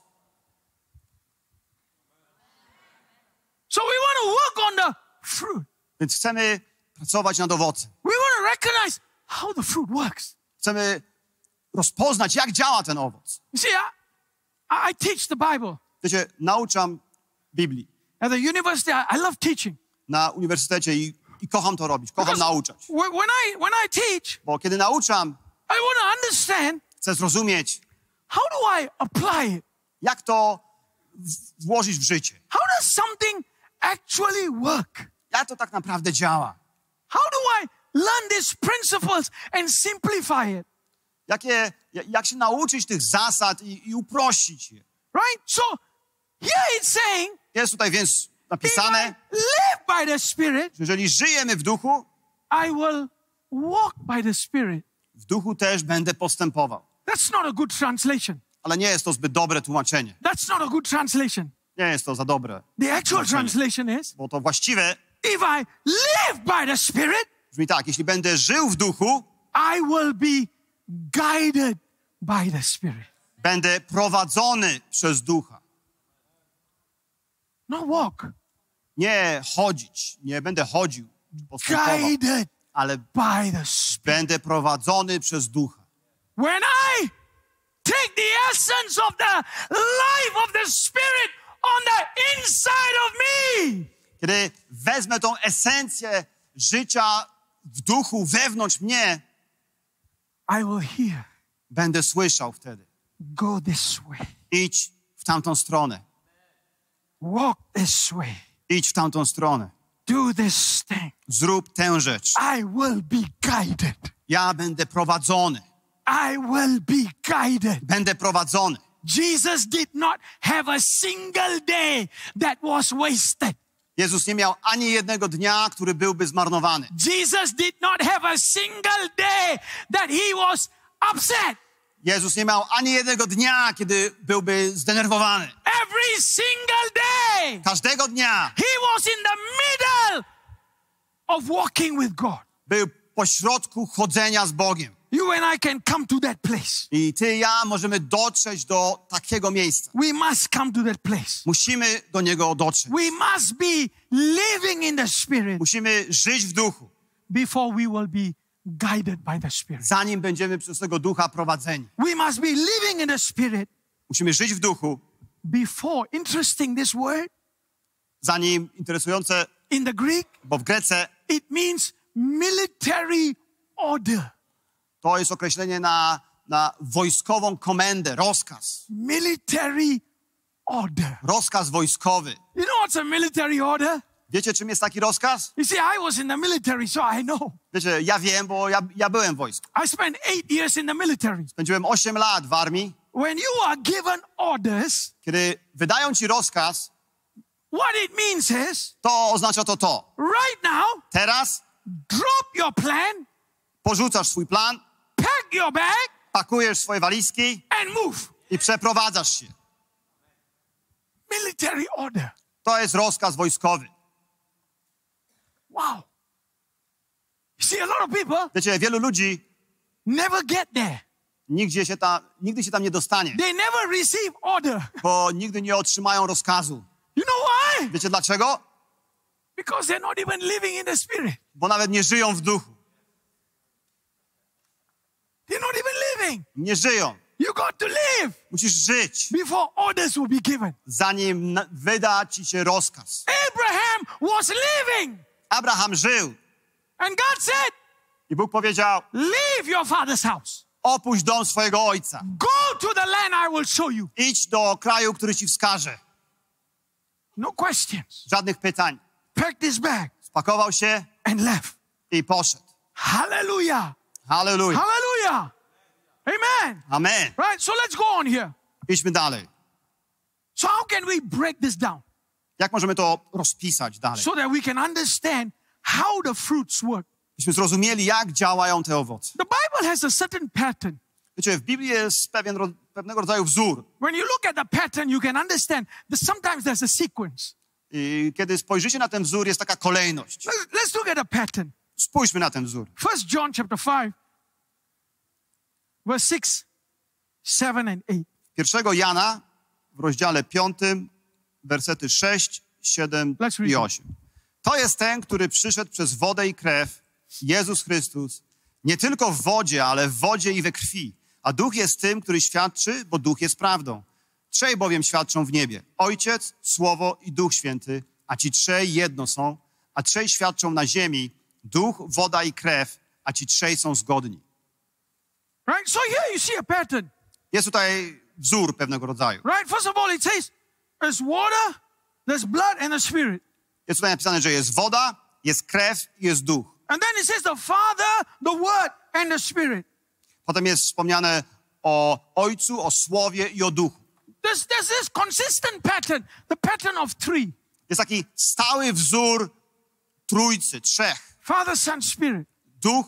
So we want to work on the fruit. Więc chcemy pracować nad owocem. recognize how the fruit works. Chcemy rozpoznać, jak działa ten owoc. You see, I, I teach the Bible. Wiecie, nauczam Biblii At the university, I, I love teaching. na uniwersytecie i, i kocham to robić, kocham nauczać. When I, when I teach, Bo kiedy nauczam, I want to understand chcę zrozumieć, how do I apply it? jak to w- włożyć w życie. How does something actually work? Jak to tak naprawdę działa. How do I learn these principles and simplify it? Jakie, jak się nauczyć tych zasad i, i uprościć je. Right? So here it's saying, Jest tutaj więc if I napisane, live by the Spirit, że jeżeli żyjemy w duchu, I will walk by the Spirit. w duchu też będę postępował. That's not a good translation. Ale nie jest to zbyt dobre tłumaczenie. That's not a good translation. Nie jest to za dobre, The actual Tłumaczenie. translation is, bo to właściwe if I live by the Spirit, brzmi tak, jeśli będę żył w duchu, I will be guided by the Spirit. będę prowadzony przez ducha. Not walk. Nie chodzić, nie będę chodził, postępował, Guided ale by the Spirit. będę prowadzony przez ducha. When I take the essence of the life of the Spirit on the inside of me, Kiedy wezmę tą esencję życia w duchu wewnątrz mnie, I will hear, będę słyszał wtedy. go this way, Idź w tamtą stronę. walk this way, Idź w tamtą stronę. do this thing. Zrób tę rzecz. I will be guided. Ja będę prowadzony. I will be guided. Będę prowadzony. Jesus did not have a single day that was wasted. Jezus nie miał ani jednego dnia, który byłby zmarnowany. Jesus did not have a single day that he was upset. Jezus nie miał ani jednego dnia, kiedy byłby zdenerwowany. Every single day, Każdego dnia he was in the middle of walking with God. był pośrodku chodzenia z Bogiem. You and I can come to that place. I ty i ja możemy dotrzeć do takiego miejsca. We must come to that place. Musimy do niego dotrzeć. We must be living in the Spirit Musimy żyć w duchu, before we will be guided by the Spirit. zanim będziemy przez tego ducha prowadzeni. We must be living in the Spirit Musimy żyć w duchu, before. Interesting, this word zanim interesujące, in the Greek, bo w Grece it means military order. to jest określenie na, na wojskową komendę, rozkaz. Military order. Rozkaz wojskowy. You know what's a military order? Wiecie, czym jest taki rozkaz? You see, I was in the military, so I know. Wiecie, ja wiem, bo ja, ja byłem w wojsku. I spent eight years in the military. Spędziłem osiem lat w armii. When you are given orders, Kiedy wydają ci rozkaz, what it means is, to oznacza to to. right now, Teraz drop your plan, porzucasz swój plan, pack your bag, pakujesz swoje walizki and move. i przeprowadzasz się. Military order. To jest rozkaz wojskowy. Wow. You see, a lot of people Wiecie, wielu ludzi never get there. nigdzie się tam, nigdy się tam nie dostanie, They never receive order. bo nigdy nie otrzymają rozkazu. You know why? Wiecie dlaczego? Because they're not even living in the Spirit. Bo nawet nie żyją w duchu. They're not even living. Nie żyją. You got to live Musisz żyć, before orders will be given. zanim na- wyda ci się rozkaz. Abraham was living. Abraham żył And God said, i Bóg powiedział, leave your father's house. opuść dom swojego ojca. Go to the land I will show you. Idź do kraju, który ci wskaże. No questions. Żadnych pytań. Packed his bag Spakował się and left. i poszedł. Hallelujah. Halleluja. Hallelujah. Amen. Amen. Right, so let's go on here. Idźmy dalej. So how can we break this down Jak możemy to rozpisać dalej? so that we can understand how the fruits work? Byśmy zrozumieli, jak działają te owoce. The Bible has a certain pattern. Wiecie, w Biblii jest pewien, ro- pewnego rodzaju wzór. When you look at the pattern, you can understand that sometimes there's a sequence. I kiedy spojrzycie na ten wzór, jest taka kolejność. Let's, let's look at a pattern. Spójrzmy na ten wzór. First John chapter five, verse six, seven, and eight. Pierwszego Jana w rozdziale piątym, wersety sześć, siedem Let's read i it. osiem. To jest ten, który przyszedł przez wodę i krew, Jezus Chrystus nie tylko w wodzie, ale w wodzie i we krwi. A Duch jest tym, który świadczy, bo Duch jest prawdą. Trzej bowiem świadczą w niebie. Ojciec, Słowo i Duch Święty, a ci trzej jedno są, a trzej świadczą na ziemi, Duch, woda i krew, a ci trzej są zgodni. Right? So here you see a pattern. Jest tutaj wzór pewnego rodzaju. Right? First of all, it says there's water, there's blood, and the Spirit. Jest tutaj napisane, że jest woda, jest krew i jest duch. And then it says the Father, the Word, and the Spirit. Potem jest wspomniane o Ojcu, o Słowie i o Duchu. There's, there's this consistent pattern, the pattern of three. Jest taki stały wzór trójcy, trzech. Father, Son, Spirit. Duch,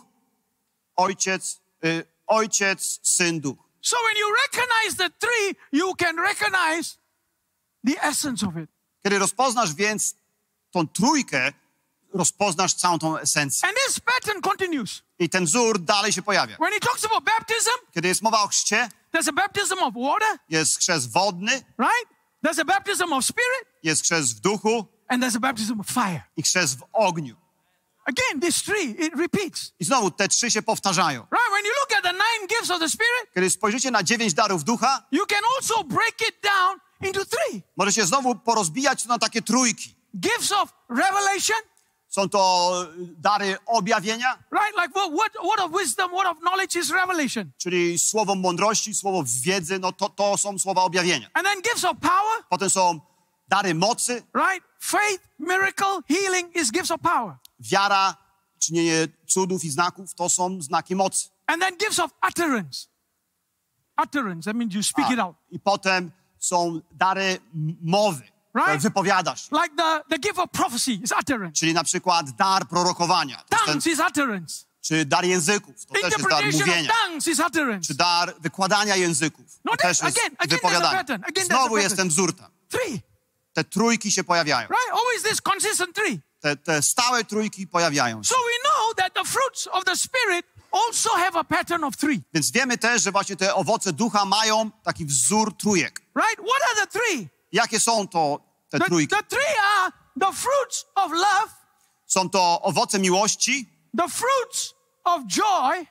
Ojciec, y, Ojciec, Syn, Duch. So when you recognize the three, you can recognize the essence of it. Kiedy rozpoznasz więc tą trójkę, rozpoznasz całą tą esencję. And this pattern continues. I ten wzór dalej się pojawia. When he talks about baptism, Kiedy jest mowa o chrzcie, there's a baptism of water, jest chrzest wodny, right? There's a baptism of Spirit, jest chrzest w duchu and there's a baptism of fire. i chrzest w ogniu. Again, these three, it repeats. I znowu te trzy się powtarzają. Right? When you look at the nine gifts of the Spirit, Kiedy spojrzycie na dziewięć darów ducha, you can also break it down into three. możecie znowu porozbijać to na takie trójki. Gifts of revelation, Są to dary objawienia, right? Like what, what, what of wisdom, what of knowledge is revelation. czyli słowo mądrości, słowo wiedzy, no to, to są słowa objawienia. And then gifts of power, Potem są dary mocy, right? Faith, miracle, healing is gifts of power. wiara, czynienie cudów i znaków, to są znaki mocy. And then gifts of utterance. Utterance, that means you speak it A, out. I potem są dary m- mowy, które Right? wypowiadasz. Like the, the gift of prophecy is utterance. Czyli na przykład dar prorokowania, to jest ten, Tongues is utterance. czy dar języków, to też jest dar Interpretation of mówienia, tongues is utterance. czy dar wykładania języków, No, to that- też jest again, again, there's a wypowiadanie. pattern. Again, there's a Znowu jest pattern. ten wzór tam. Three, Te trójki się pojawiają. right? Always this consistent three. Te, te stałe trójki pojawiają się. So we know that the fruits of the Spirit also have a pattern of three, Więc wiemy też, że właśnie te owoce ducha mają taki wzór trójek. right? What are the three? Jakie są to te The, trójki? the three are the fruits of love, Są to owoce miłości, the fruits of joy,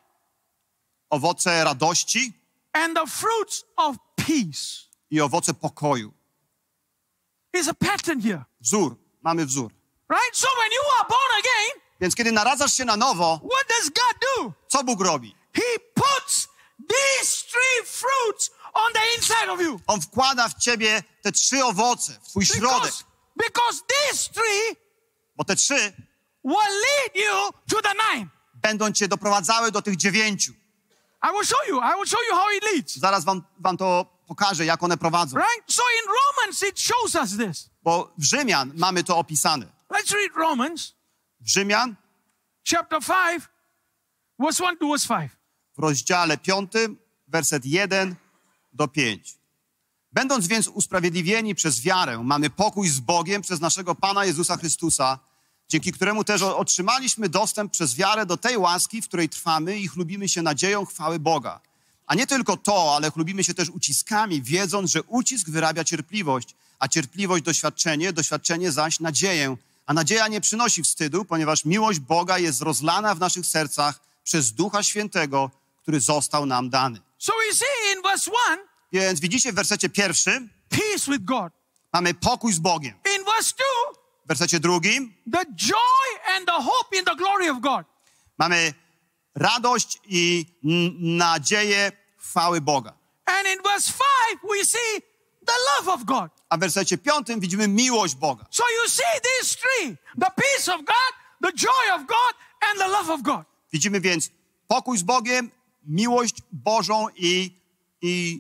owoce radości and the fruits of peace. i owoce pokoju. There's a pattern here, Wzór. Mamy wzór. right? So when you are born again, Więc kiedy naradzasz się na nowo, what does God do? co Bóg robi? He puts these three fruits on the inside of you. On wkłada w ciebie te trzy owoce, w twój środek. Because, because these three Bo te trzy will lead you to the nine. będą cię doprowadzały do tych dziewięciu. I will show you. I will show you how it leads. Zaraz wam, wam to pokażę, jak one prowadzą. Right? So in Romans, it shows us this. Bo w Rzymian mamy to opisane. Let's read Romans W Rzymian chapter five, verse one to verse five. w rozdziale piątym, werset jeden do pięć. Będąc więc usprawiedliwieni przez wiarę, mamy pokój z Bogiem przez naszego Pana Jezusa Chrystusa, dzięki któremu też otrzymaliśmy dostęp przez wiarę do tej łaski, w której trwamy i chlubimy się nadzieją chwały Boga. A nie tylko to, ale chlubimy się też uciskami, wiedząc, że ucisk wyrabia cierpliwość, a cierpliwość doświadczenie, doświadczenie zaś nadzieję. A nadzieja nie przynosi wstydu, ponieważ miłość Boga jest rozlana w naszych sercach przez Ducha Świętego, który został nam dany. So we see in verse one, Więc widzicie w wersecie pierwszym peace with God. mamy pokój z Bogiem. In verse two, W wersecie drugim the joy and the hope in the glory of God. mamy radość i n- nadzieję chwały Boga. And in verse five, we see the love of God. A w wersecie piątym widzimy miłość Boga. So you see these three, the peace of God, the joy of God, and the love of God. Widzimy więc pokój z Bogiem, miłość Bożą i, i,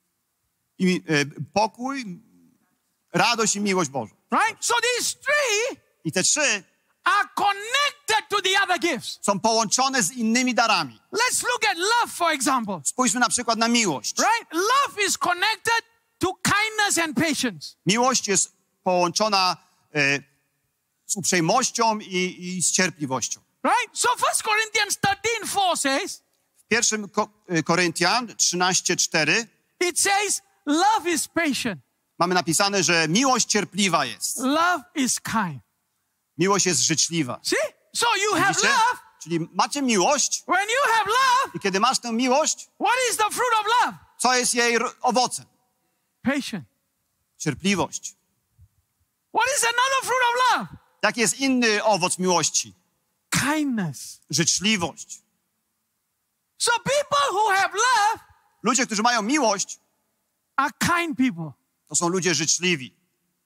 i e, pokój, radość i miłość Bożą. Right? So these three I te trzy are connected to the other gifts. są połączone z innymi darami. Let's look at love, for example. Spójrzmy na przykład na miłość. Right? Love is connected to kindness and patience. Miłość jest połączona e, z uprzejmością i, i z cierpliwością. Right? So First Corinthians thirteen four says, W pierwszym Ko- e, Koryntian trzynaście cztery it says, love is patient. mamy napisane, że miłość cierpliwa jest. Love is kind. Miłość jest życzliwa. See? So you have Widzicie? love Czyli macie miłość When you have love, i kiedy masz tę miłość, what is the fruit of love? co jest jej ro- owocem? Patience. Cierpliwość. What is another fruit of love? Jaki jest inny owoc miłości? Kindness. Życzliwość. So people who have love Ludzie, którzy mają miłość, are kind people. to są ludzie życzliwi.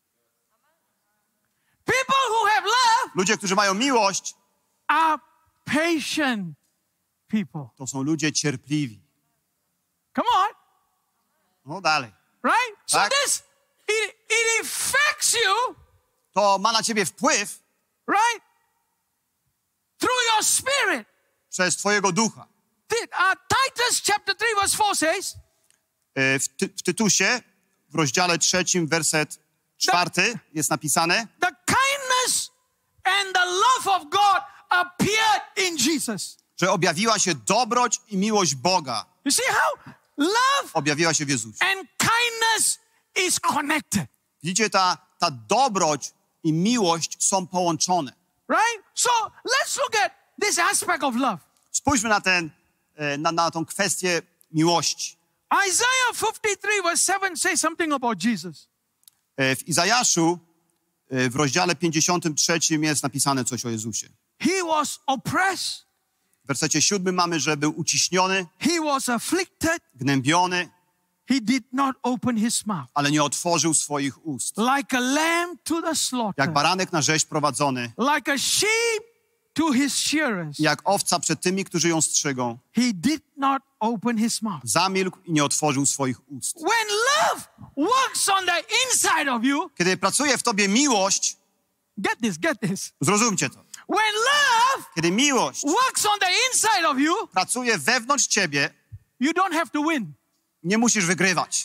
People who have love Ludzie, którzy mają miłość, are patient people. to są ludzie cierpliwi. Come on, No dalej. right? So Tak. this, it, it affects you, To ma na ciebie wpływ right? Through your spirit. przez twojego ducha. Ti- Uh, Titus chapter three verse four says, E, W, ty, w Tytusie, w rozdziale trzecim, werset czwarty jest napisane, the kindness and the love of God appeared in Jesus. że objawiła się dobroć i miłość Boga. You see how love Objawiła się w Jezusie. and kindness is connected, Widzicie, ta, ta dobroć i miłość są połączone. right? So let's look at this aspect of love. Spójrzmy na, ten, e, na, na tą kwestię miłości. Isaiah fifty-three verse seven says something about Jesus. E, W Izajaszu, e, w rozdziale pięćdziesiątym trzecim jest napisane coś o Jezusie. He was oppressed, W wersecie siódmym mamy, że był uciśniony, he was afflicted, gnębiony, he did not open his mouth. ale nie otworzył swoich ust. Like a lamb to the slaughter, Jak baranek na rzeź prowadzony, like a sheep to his shearers, jak owca przed tymi, którzy ją strzygą, he did not open his mouth. zamilkł i nie otworzył swoich ust. When love works on the inside of you, Kiedy pracuje w tobie miłość, get this, get this. zrozumcie to. When love Kiedy miłość works on the inside of you, pracuje wewnątrz ciebie, you don't have to win. nie musisz wygrywać.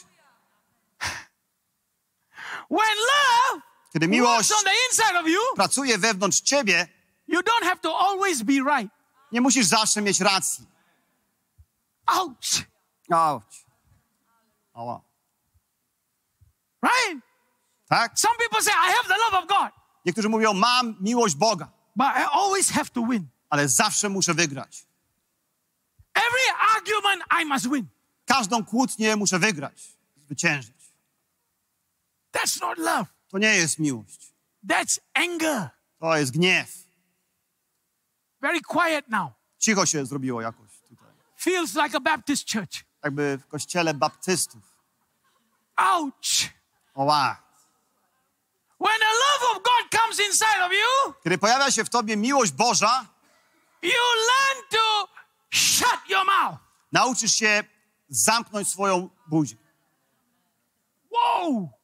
When love Kiedy works miłość on the inside of you, pracuje wewnątrz ciebie, you don't have to always be right. nie musisz zawsze mieć racji. Ouch. Auć. Ała. Right? Tak? Some people say, I have the love of God, Niektórzy mówią, mam miłość Boga, but I always have to win. ale zawsze muszę wygrać. Every argument I must win. Każdą kłótnię muszę wygrać, zwyciężyć. That's not love. To nie jest miłość. That's anger. To jest gniew. Very quiet now. Cicho się zrobiło jakoś tutaj. Feels like a Baptist church. Jakby w kościele baptystów. Ouch. Oła. When the love of God comes inside of you, Kiedy pojawia się w tobie miłość Boża, you learn to shut your mouth. nauczysz się zamknąć swoją buzię. Whoa.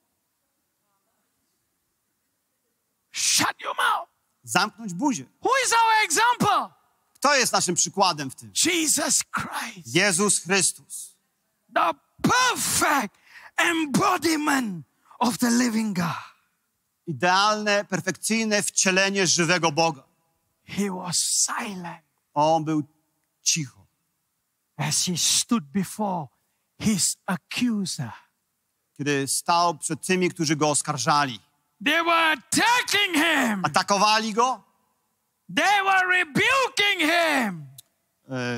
Shut your mouth. Zamknąć buzię. Who is our example? Kto jest naszym przykładem w tym? Jesus Christ. Jezus Chrystus. The perfect embodiment of the living God. Idealne, perfekcyjne wcielenie żywego Boga. He was silent On był cicho, as he stood before his accuser. kiedy stał przed tymi, którzy go oskarżali. They were attacking him. Atakowali go, They were rebuking him. e,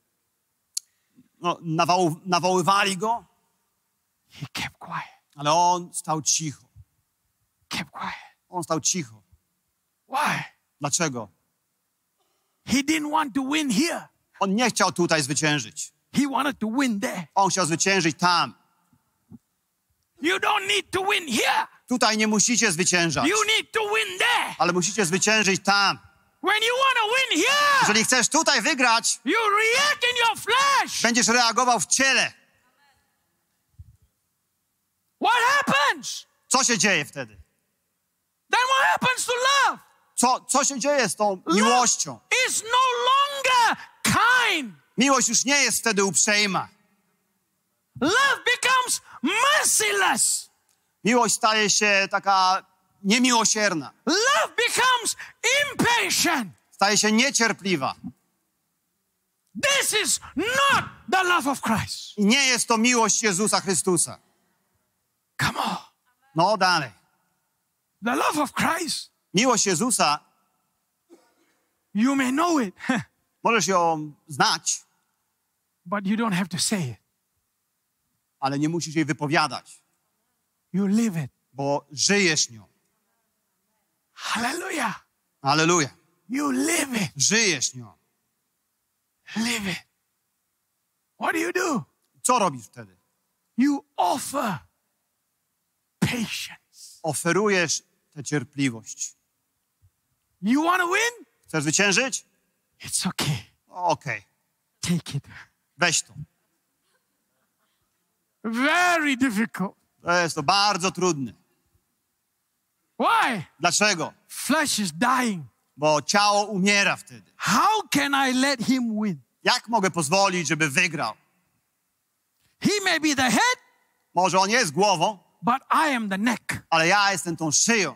no, nawoł, nawoływali go, He kept quiet. ale on stał cicho. Kept quiet. On stał cicho. Why? Dlaczego? He didn't want to win here. On nie chciał tutaj zwyciężyć. He wanted to win there. On chciał zwyciężyć tam. You don't need to win here. Tutaj nie musicie zwyciężać, You need to win there. ale musicie zwyciężyć tam. When you want to win here, Jeżeli chcesz tutaj wygrać, you react in your flesh. będziesz reagował w ciele. What happens? Co się dzieje wtedy? Then what happens to love? Co, co się dzieje z tą miłością? Is no longer kind. Miłość już nie jest wtedy uprzejma. Love becomes merciless. Miłość staje się taka niemiłosierna. Love becomes impatient. Staje się niecierpliwa. This is not the love of Christ. I nie jest to miłość Jezusa Chrystusa. Come on. No dalej. The love of Christ, Miłość Jezusa, you may know it. Możesz ją znać, but you don't have to say it. ale nie musisz jej wypowiadać, You live it. bo żyjesz nią. Hallelujah. Alleluja. You live it. Żyjesz nią. Live it. What do you do? Co robisz wtedy? You offer patience. Oferujesz tę cierpliwość. You want to win? Chcesz zwyciężyć? It's okay. Okej, okay. Take it. Weź to. Very difficult. To jest to bardzo trudne. Why? Dlaczego? Flesh is dying. Bo ciało umiera wtedy. How can I let him win? Jak mogę pozwolić, żeby wygrał? He may be the head, Może on jest głową, but I am the neck. ale ja jestem tą szyją.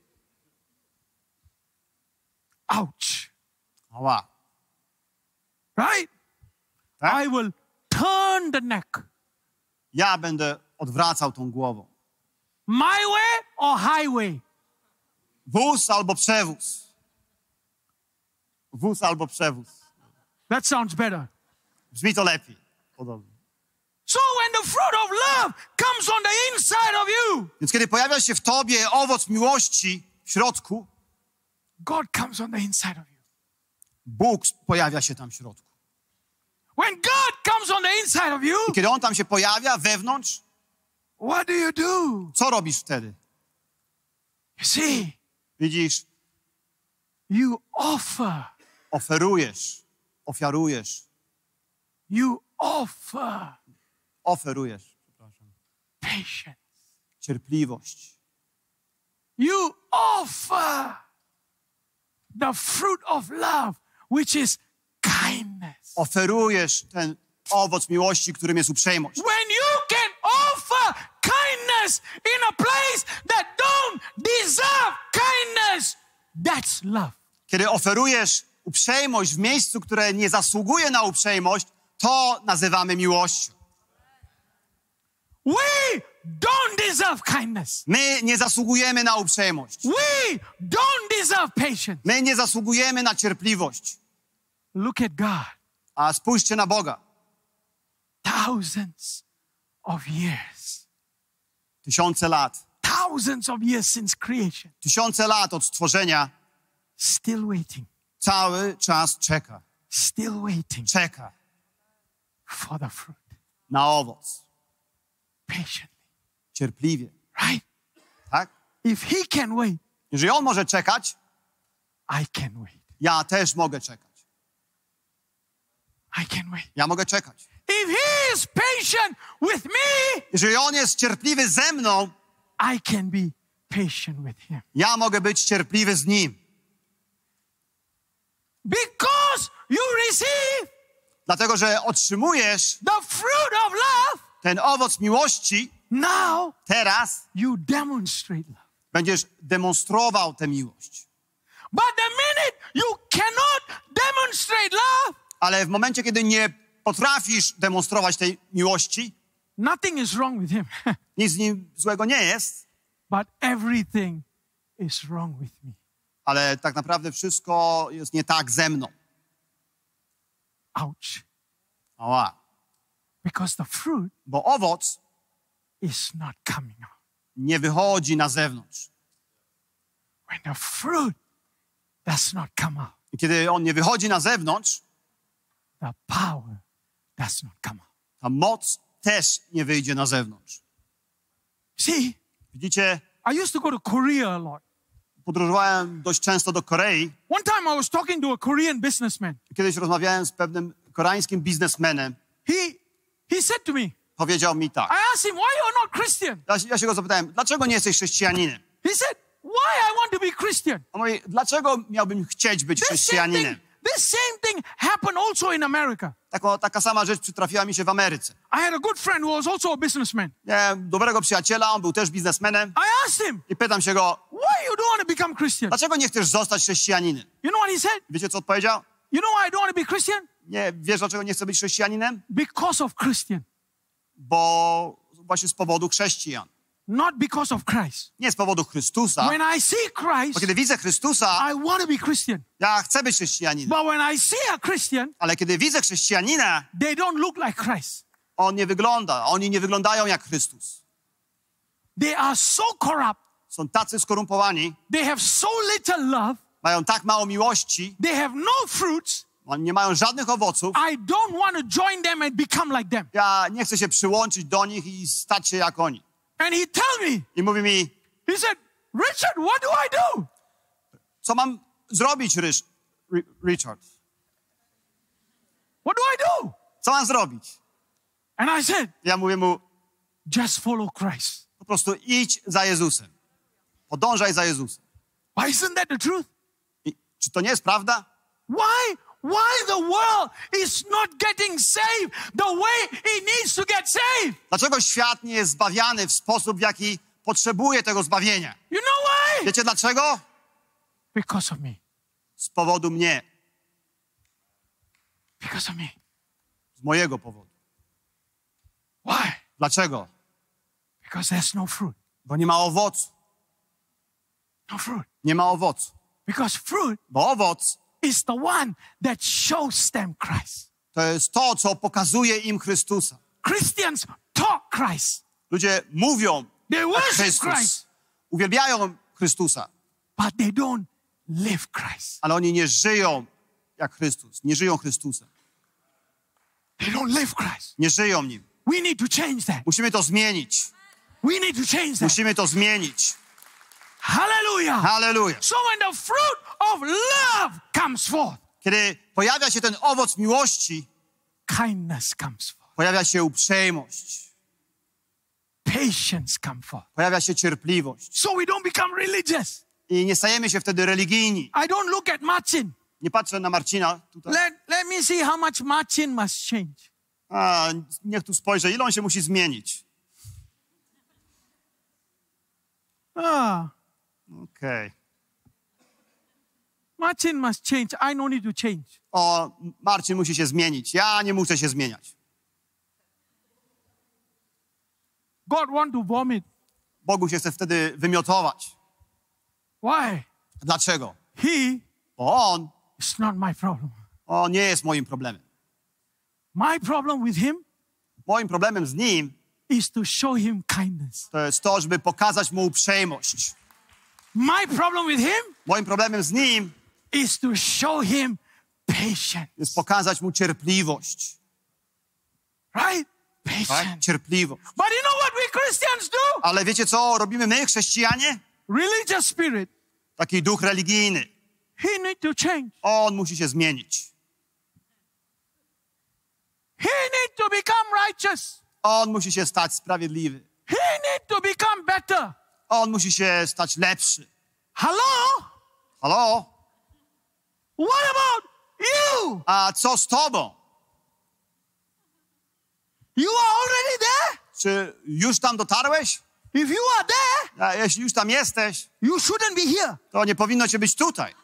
Ouch. Ała. Right? Tak? I will turn the neck. Ja będę odwracał tą głową. My way or highway? Wóz albo przewóz. Wóz albo przewóz. That sounds better. Brzmi to lepiej. Podobnie. So when the fruit of love comes on the inside of you, Więc kiedy pojawia się w tobie owoc miłości w środku, God comes on the inside of you. Bóg pojawia się tam w środku. When God comes on the inside of you, I kiedy On tam się pojawia wewnątrz, what do you do? co robisz wtedy? You see, Widzisz, you offer, oferujesz, ofiarujesz, you offer oferujesz, przepraszam, patience. cierpliwość. You offer the fruit of love, which is kindness. Oferujesz ten owoc miłości, którym jest uprzejmość. When you can offer kindness in a place that don't deserve kindness, that's love. Kiedy oferujesz uprzejmość w miejscu, które nie zasługuje na uprzejmość, to nazywamy miłością. We don't deserve kindness. My nie zasługujemy na uprzejmość. We don't deserve patience. My nie zasługujemy na cierpliwość. Look at God. A spójrzcie na Boga. Thousands of years. Tysiące lat. Thousands of years since creation. Tysiące lat od stworzenia. Still waiting. Cały czas czeka. Still waiting Czeka for the fruit. na owoc. Patiently. Cierpliwie. Right? Tak? If he can wait, Jeżeli On może czekać, I can wait. ja też mogę czekać. I can wait. Ja mogę czekać. If he is patient with me, Jeżeli On jest cierpliwy ze mną, I can be patient with him. ja mogę być cierpliwy z Nim. Because you receive Dlatego, że otrzymujesz the fruit of love, ten owoc miłości, now teraz you demonstrate love. będziesz demonstrował tę miłość. But the minute you cannot demonstrate love, Ale w momencie, kiedy nie potrafisz demonstrować tej miłości, nothing is wrong with him. nic z nim złego nie jest, But everything is wrong with me. ale tak naprawdę wszystko jest nie tak ze mną. Ouch. Ała. Because the fruit Bo owoc is not coming out. nie wychodzi na zewnątrz. When the fruit does not come out, I kiedy on nie wychodzi na zewnątrz, the power does not come out. ta moc też nie wyjdzie na zewnątrz. See, Widzicie, I used to go to Korea a lot. podróżowałem dość często do Korei. One time I was talking to a Korean businessman. Kiedyś rozmawiałem z pewnym koreańskim biznesmenem. He he said to me, Powiedział mi tak. I asked him, why you're not Christian? Ja, się- ja się go zapytałem, dlaczego nie jesteś chrześcijaninem? He said, why I want to be Christian? On mówi, dlaczego miałbym chcieć być This same chrześcijaninem? thing, this same thing happened also in America. Tako, taka sama rzecz przytrafiła mi się w Ameryce. I had a good friend who was also a businessman. Miałem dobrego przyjaciela, on był też biznesmenem. I asked him, I pytam się go, why you don't want to become Christian? dlaczego nie chcesz zostać chrześcijaninem? You know what he said? Wiecie, co odpowiedział? You know why I don't want to be Christian? Nie, wiesz, dlaczego nie chcę być chrześcijaninem? Because of Christian. Bo właśnie z powodu chrześcijan. Not because of Christ. Nie z powodu Chrystusa. When I see Bo Christ, kiedy widzę Chrystusa, I want to be Christian. ja chcę być chrześcijaninem. But when I see a Christian, Ale kiedy widzę chrześcijanina, they don't look like Christ. on nie wygląda. Oni nie wyglądają jak Chrystus. They are so corrupt. Są tacy skorumpowani, They have so little love. mają tak mało miłości, They have no fruits. oni nie mają żadnych owoców. I don't want to join them and become like them. Ja nie chcę się przyłączyć do nich i stać się jak oni. And he tell me, I mówi mi, he said, Richard, what do I do? co mam zrobić, Rich, Richard? What do I do? Co mam zrobić? And I said, Ja mówię mu, just follow Christ. po prostu idź za Jezusem. Podążaj za Jezusem. Why isn't that the truth? I, czy to nie jest prawda? Why? Why the world is not getting saved the way it needs to get saved? Dlaczego świat nie jest zbawiany w sposób, w jaki potrzebuje tego zbawienia? You know why? Wiecie dlaczego? Because of me. Z powodu mnie. Because of me. Z mojego powodu. Why? Dlaczego? Because there's no fruit. Bo nie ma owocu. No fruit. Nie ma owocu. Because fruit Bo owoc is the one that shows them Christ. to jest to, co pokazuje im Chrystusa. Christians talk Christ. Ludzie mówią They jak worship Chrystus. Christ. Uwielbiają Chrystusa, But they don't live Christ. ale oni nie żyją jak Chrystus. Nie żyją Chrystusem. They don't live Christ. Nie żyją nim. We need to change that. Musimy to zmienić. We need to change that. Musimy to zmienić. Hallelujah. Halleluja. So when the fruit of love comes forth, Kiedy pojawia się ten owoc miłości, kindness comes forth. pojawia się uprzejmość, Patience comes forth. pojawia się cierpliwość. So we don't become religious. I nie stajemy się wtedy religijni. I don't look at Marcin. Nie patrzę na Marcina tutaj. Let, let me see how much Marcin must change. A, niech tu spojrzę, ile on się musi zmienić. Ah, Okej. Marcin must change. I no need to change. O, Marcin musi się zmienić. Ja nie muszę się zmieniać. God want to vomit. Bogu się chce wtedy wymiotować. Why? Dlaczego? He Bo on, is not my problem. on nie jest moim problemem. My problem with him Moim problemem z nim is to show him kindness. to jest to, żeby pokazać mu uprzejmość. My problem with him Moim problemem z nim is to show him patience. jest pokazać mu cierpliwość. Right? Tak? Patience. Cierpliwość. But you know what we Christians do? Ale wiecie co robimy my, chrześcijanie? Religious spirit. Taki duch religijny. He need to change. On musi się zmienić. He need to become righteous. On musi się stać sprawiedliwy. He need to become better. On musi się stać lepszy. Hello? Halo? What about you? A co z tobą? You are already there? Czy już tam dotarłeś? If you are there, A jeśli już tam jesteś, you shouldn't be here. to nie powinno cię być tutaj.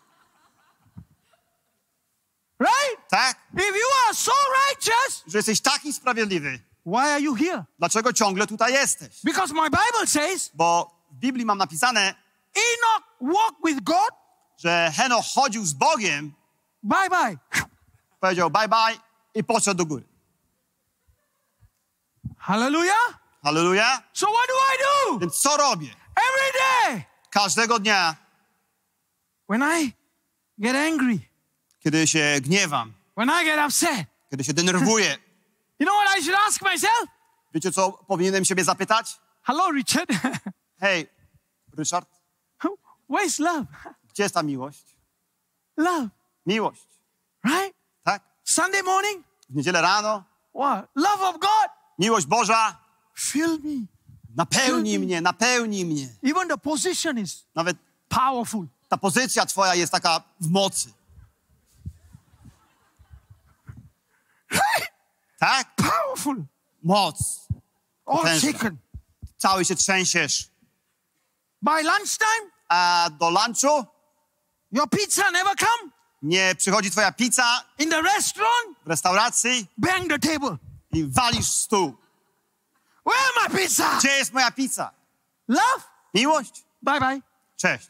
Right? Tak? If you are so righteous, Że jesteś taki sprawiedliwy. why are you here? Dlaczego ciągle tutaj jesteś? Because my Bible says Bo w Biblii mam napisane, Enoch walked with God. że Henoch chodził z Bogiem, Bye bye. powiedział bye bye i poszedł do góry. Hallelujah. Halleluja. So what do I do? Więc co robię? Every day. Każdego dnia, When I get angry, kiedy się gniewam, when I get upset, kiedy się denerwuję, you know what I should ask myself? wiecie co powinienem siebie zapytać? Hello, Richard. Hej, Ryszard, Where's love? gdzie jest ta miłość? Love, Miłość, right? tak? Sunday morning, W niedzielę rano, what? Love of God, miłość Boża fill me. napełni mnie, napełni mnie. Even the position is Nawet powerful. ta pozycja twoja jest taka w mocy. Right? Tak? Powerful. Moc. All Potężna. shaken. Cały się trzęsiesz. By lunchtime, A do lunchu your pizza never come. nie przychodzi twoja pizza In the restaurant, w restauracji bang the table. i walisz stół. Where my pizza? Gdzie jest moja pizza? Love, Miłość? bye bye. Cześć.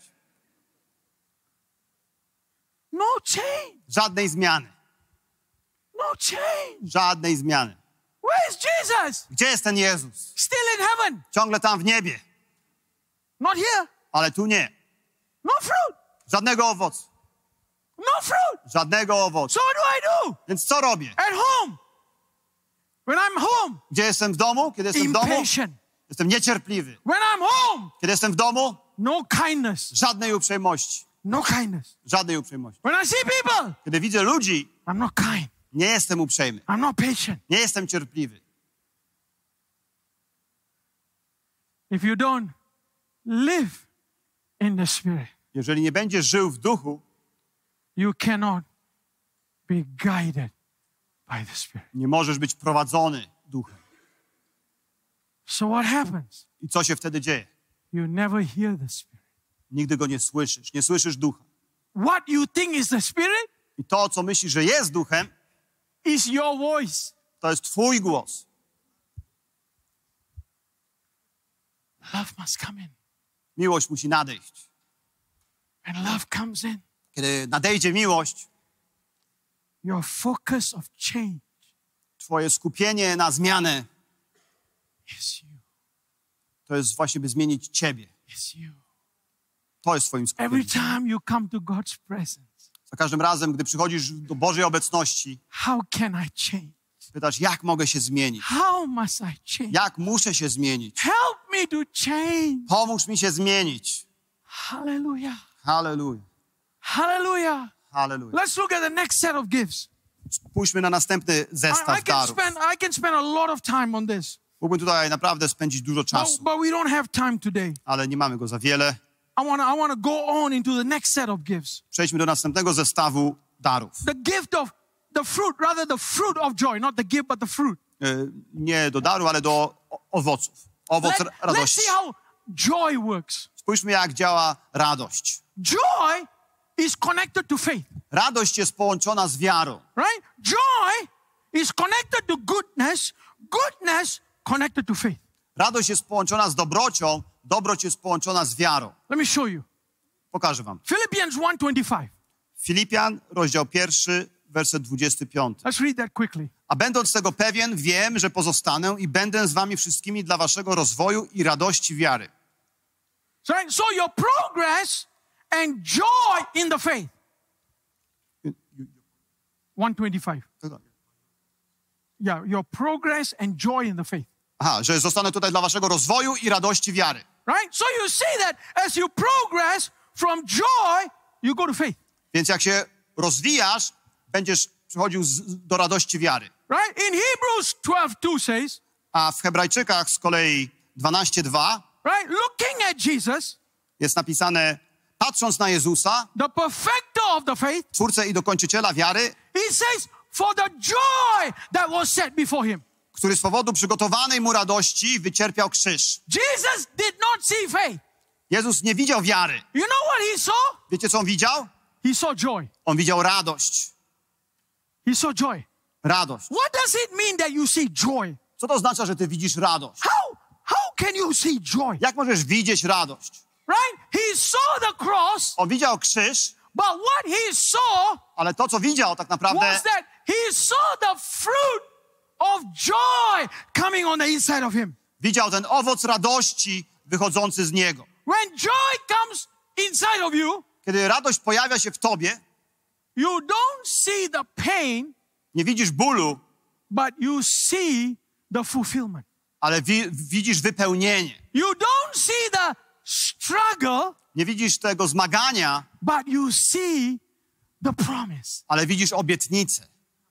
No change. Żadnej zmiany. No change. Żadnej zmiany. Where is Jesus? Gdzie jest ten Jezus? Still in heaven. Ciągle tam w niebie, Not here. ale tu nie. No fruit. Żadnego owocu. No fruit. Żadnego owocu. So what do I do? Więc co robię? At home. When I'm home, Gdzie jestem w domu? Kiedy jestem w domu? impatient. Jestem niecierpliwy. When I'm home, Kiedy jestem w domu? no kindness. Żadnej uprzejmości. No kindness. Żadnej uprzejmości. When I see people, Kiedy widzę ludzi, I'm not kind. nie jestem uprzejmy. I'm not patient. Nie jestem cierpliwy. If you don't live in the Spirit, Jeżeli nie będziesz żył w duchu, you cannot be guided by the Spirit. nie możesz być prowadzony duchem. So what happens? I co się wtedy dzieje? You never hear the Spirit. Nigdy go nie słyszysz. Nie słyszysz ducha. What you think is the Spirit I to, co myślisz, że jest duchem, is your voice. to jest twój głos. Love must come in. Miłość musi nadejść. When love comes in, Kiedy nadejdzie miłość, your focus of change twoje skupienie na zmianę is you. to jest właśnie, by zmienić ciebie. Is you. To jest twoim Every skupieniem. time you come to God's presence, Za każdym razem, gdy przychodzisz do Bożej obecności, how can I change? pytasz, jak mogę się zmienić? How must I change? Jak muszę się zmienić? Help me to change. Pomóż mi się zmienić. Hallelujah. Halleluja. Hallelujah. Halleluja. Let's look at the next set of gifts. Spójrzmy na następny I, I zestaw can darów. spend I can spend a lot of time on this. Mógłbym tutaj naprawdę spędzić dużo But, czasu, but we don't have time today. ale nie mamy go za wiele. I want to I want to go on into the next set of gifts. Przejdźmy do następnego zestawu darów. The gift of the fruit, rather the fruit of joy, not the gift, but the fruit. E, Nie do daru, ale do o- owoców. Owoc Let, ra- let's radości. see how joy works. Spójrzmy, jak działa radość. Joy is connected to faith, Radość jest połączona z wiarą. right? Joy is connected to goodness, goodness connected to faith. Radość jest połączona z dobrocią, dobroć jest połączona z wiarą. Let me show you. Pokażę wam. Philippians one twenty-five. Filipian, rozdział pierwszy, werset dwudziesty piąty. Let's read that quickly. A będąc tego pewien, wiem, że pozostanę i będę z wami wszystkimi dla waszego rozwoju i radości wiary. So, right? So your progress and joy in the faith. one twenty-five. Yeah, your progress and joy in the faith. Aha, że zostanę tutaj dla waszego rozwoju i radości wiary. Right? So you see that as you progress from joy, you go to faith. Więc jak się rozwijasz, będziesz przychodził z, do radości wiary. Right? In Hebrews twelve two says, A w Hebrajczykach z kolei dwanaście dwa right? Looking at Jesus, jest napisane, patrząc na Jezusa, the perfecter of the faith, twórcę i dokończyciela wiary, he says, for the joy that was set before him. który z powodu przygotowanej mu radości wycierpiał krzyż. Jesus did not see faith. Jezus nie widział wiary. You know what he saw? Wiecie, co on widział? He saw joy. On widział radość. He saw joy. Radość. What does it mean that you see joy? Co to oznacza, że ty widzisz radość? How? How can you see joy? Jak możesz widzieć radość? Right? He saw the cross, On widział krzyż, but what he saw ale to, co widział tak naprawdę, was that he saw the fruit of joy coming on the inside of him. widział ten owoc radości wychodzący z niego. When joy comes inside of you, Kiedy radość pojawia się w tobie, you don't see the pain, nie widzisz bólu, but you see the fulfillment. ale wi- widzisz wypełnienie. You don't see the struggle, Nie widzisz tego zmagania, but you see the promise. ale widzisz obietnicę.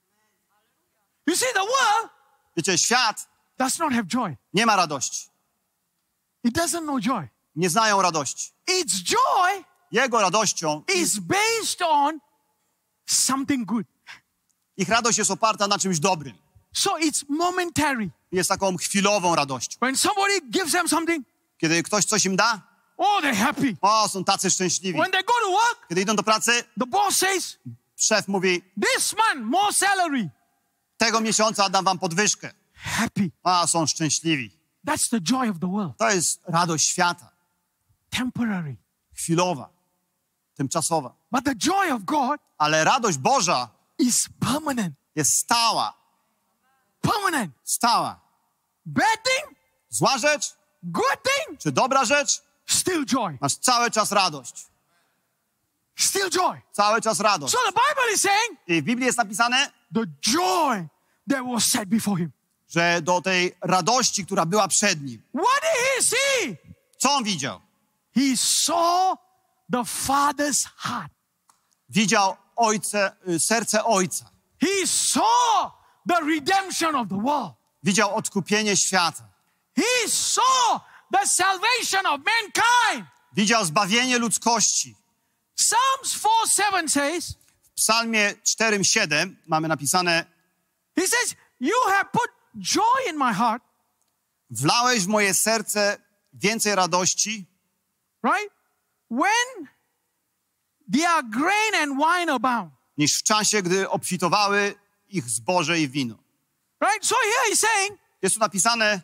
You see, the world Wiecie, świat does not have joy. nie ma radości. It doesn't know joy. Nie znają radości. Its joy Jego radością, is based on something good. ich radość jest oparta na czymś dobrym. So it's momentary. Jest taką chwilową radością. When somebody gives them something, Kiedy ktoś coś im da, oh, they're happy. o, są tacy szczęśliwi. When they go to work, Kiedy idą do pracy, the boss says, szef mówi, this month, more salary. tego miesiąca dam wam podwyżkę. Happy. A, są szczęśliwi. That's the joy of the world. To jest radość świata. Temporary. Chwilowa, tymczasowa. But the joy of God Ale radość Boża is permanent. jest stała. Permanent. Stała. Bad thing, Zła rzecz, good thing, czy dobra rzecz, still joy. masz cały czas radość. Still joy. Cały czas radość. So the Bible is saying I w Biblii jest napisane, the joy that was set before him. że do tej radości, która była przed nim, What did he see? co on widział? He saw the Father's heart. Widział ojce, y, serce Ojca. He saw the redemption of the world. Widział odkupienie świata. He saw the salvation of mankind. Widział zbawienie ludzkości. Psalms four seven says, W Psalmie cztery siedem mamy napisane: he says, you have put joy in my heart, wlałeś w moje serce więcej radości, right? When their grain and wine abound. niż w czasie, gdy obfitowały ich zboże i wino. Right? So here he's saying, Jest tu napisane,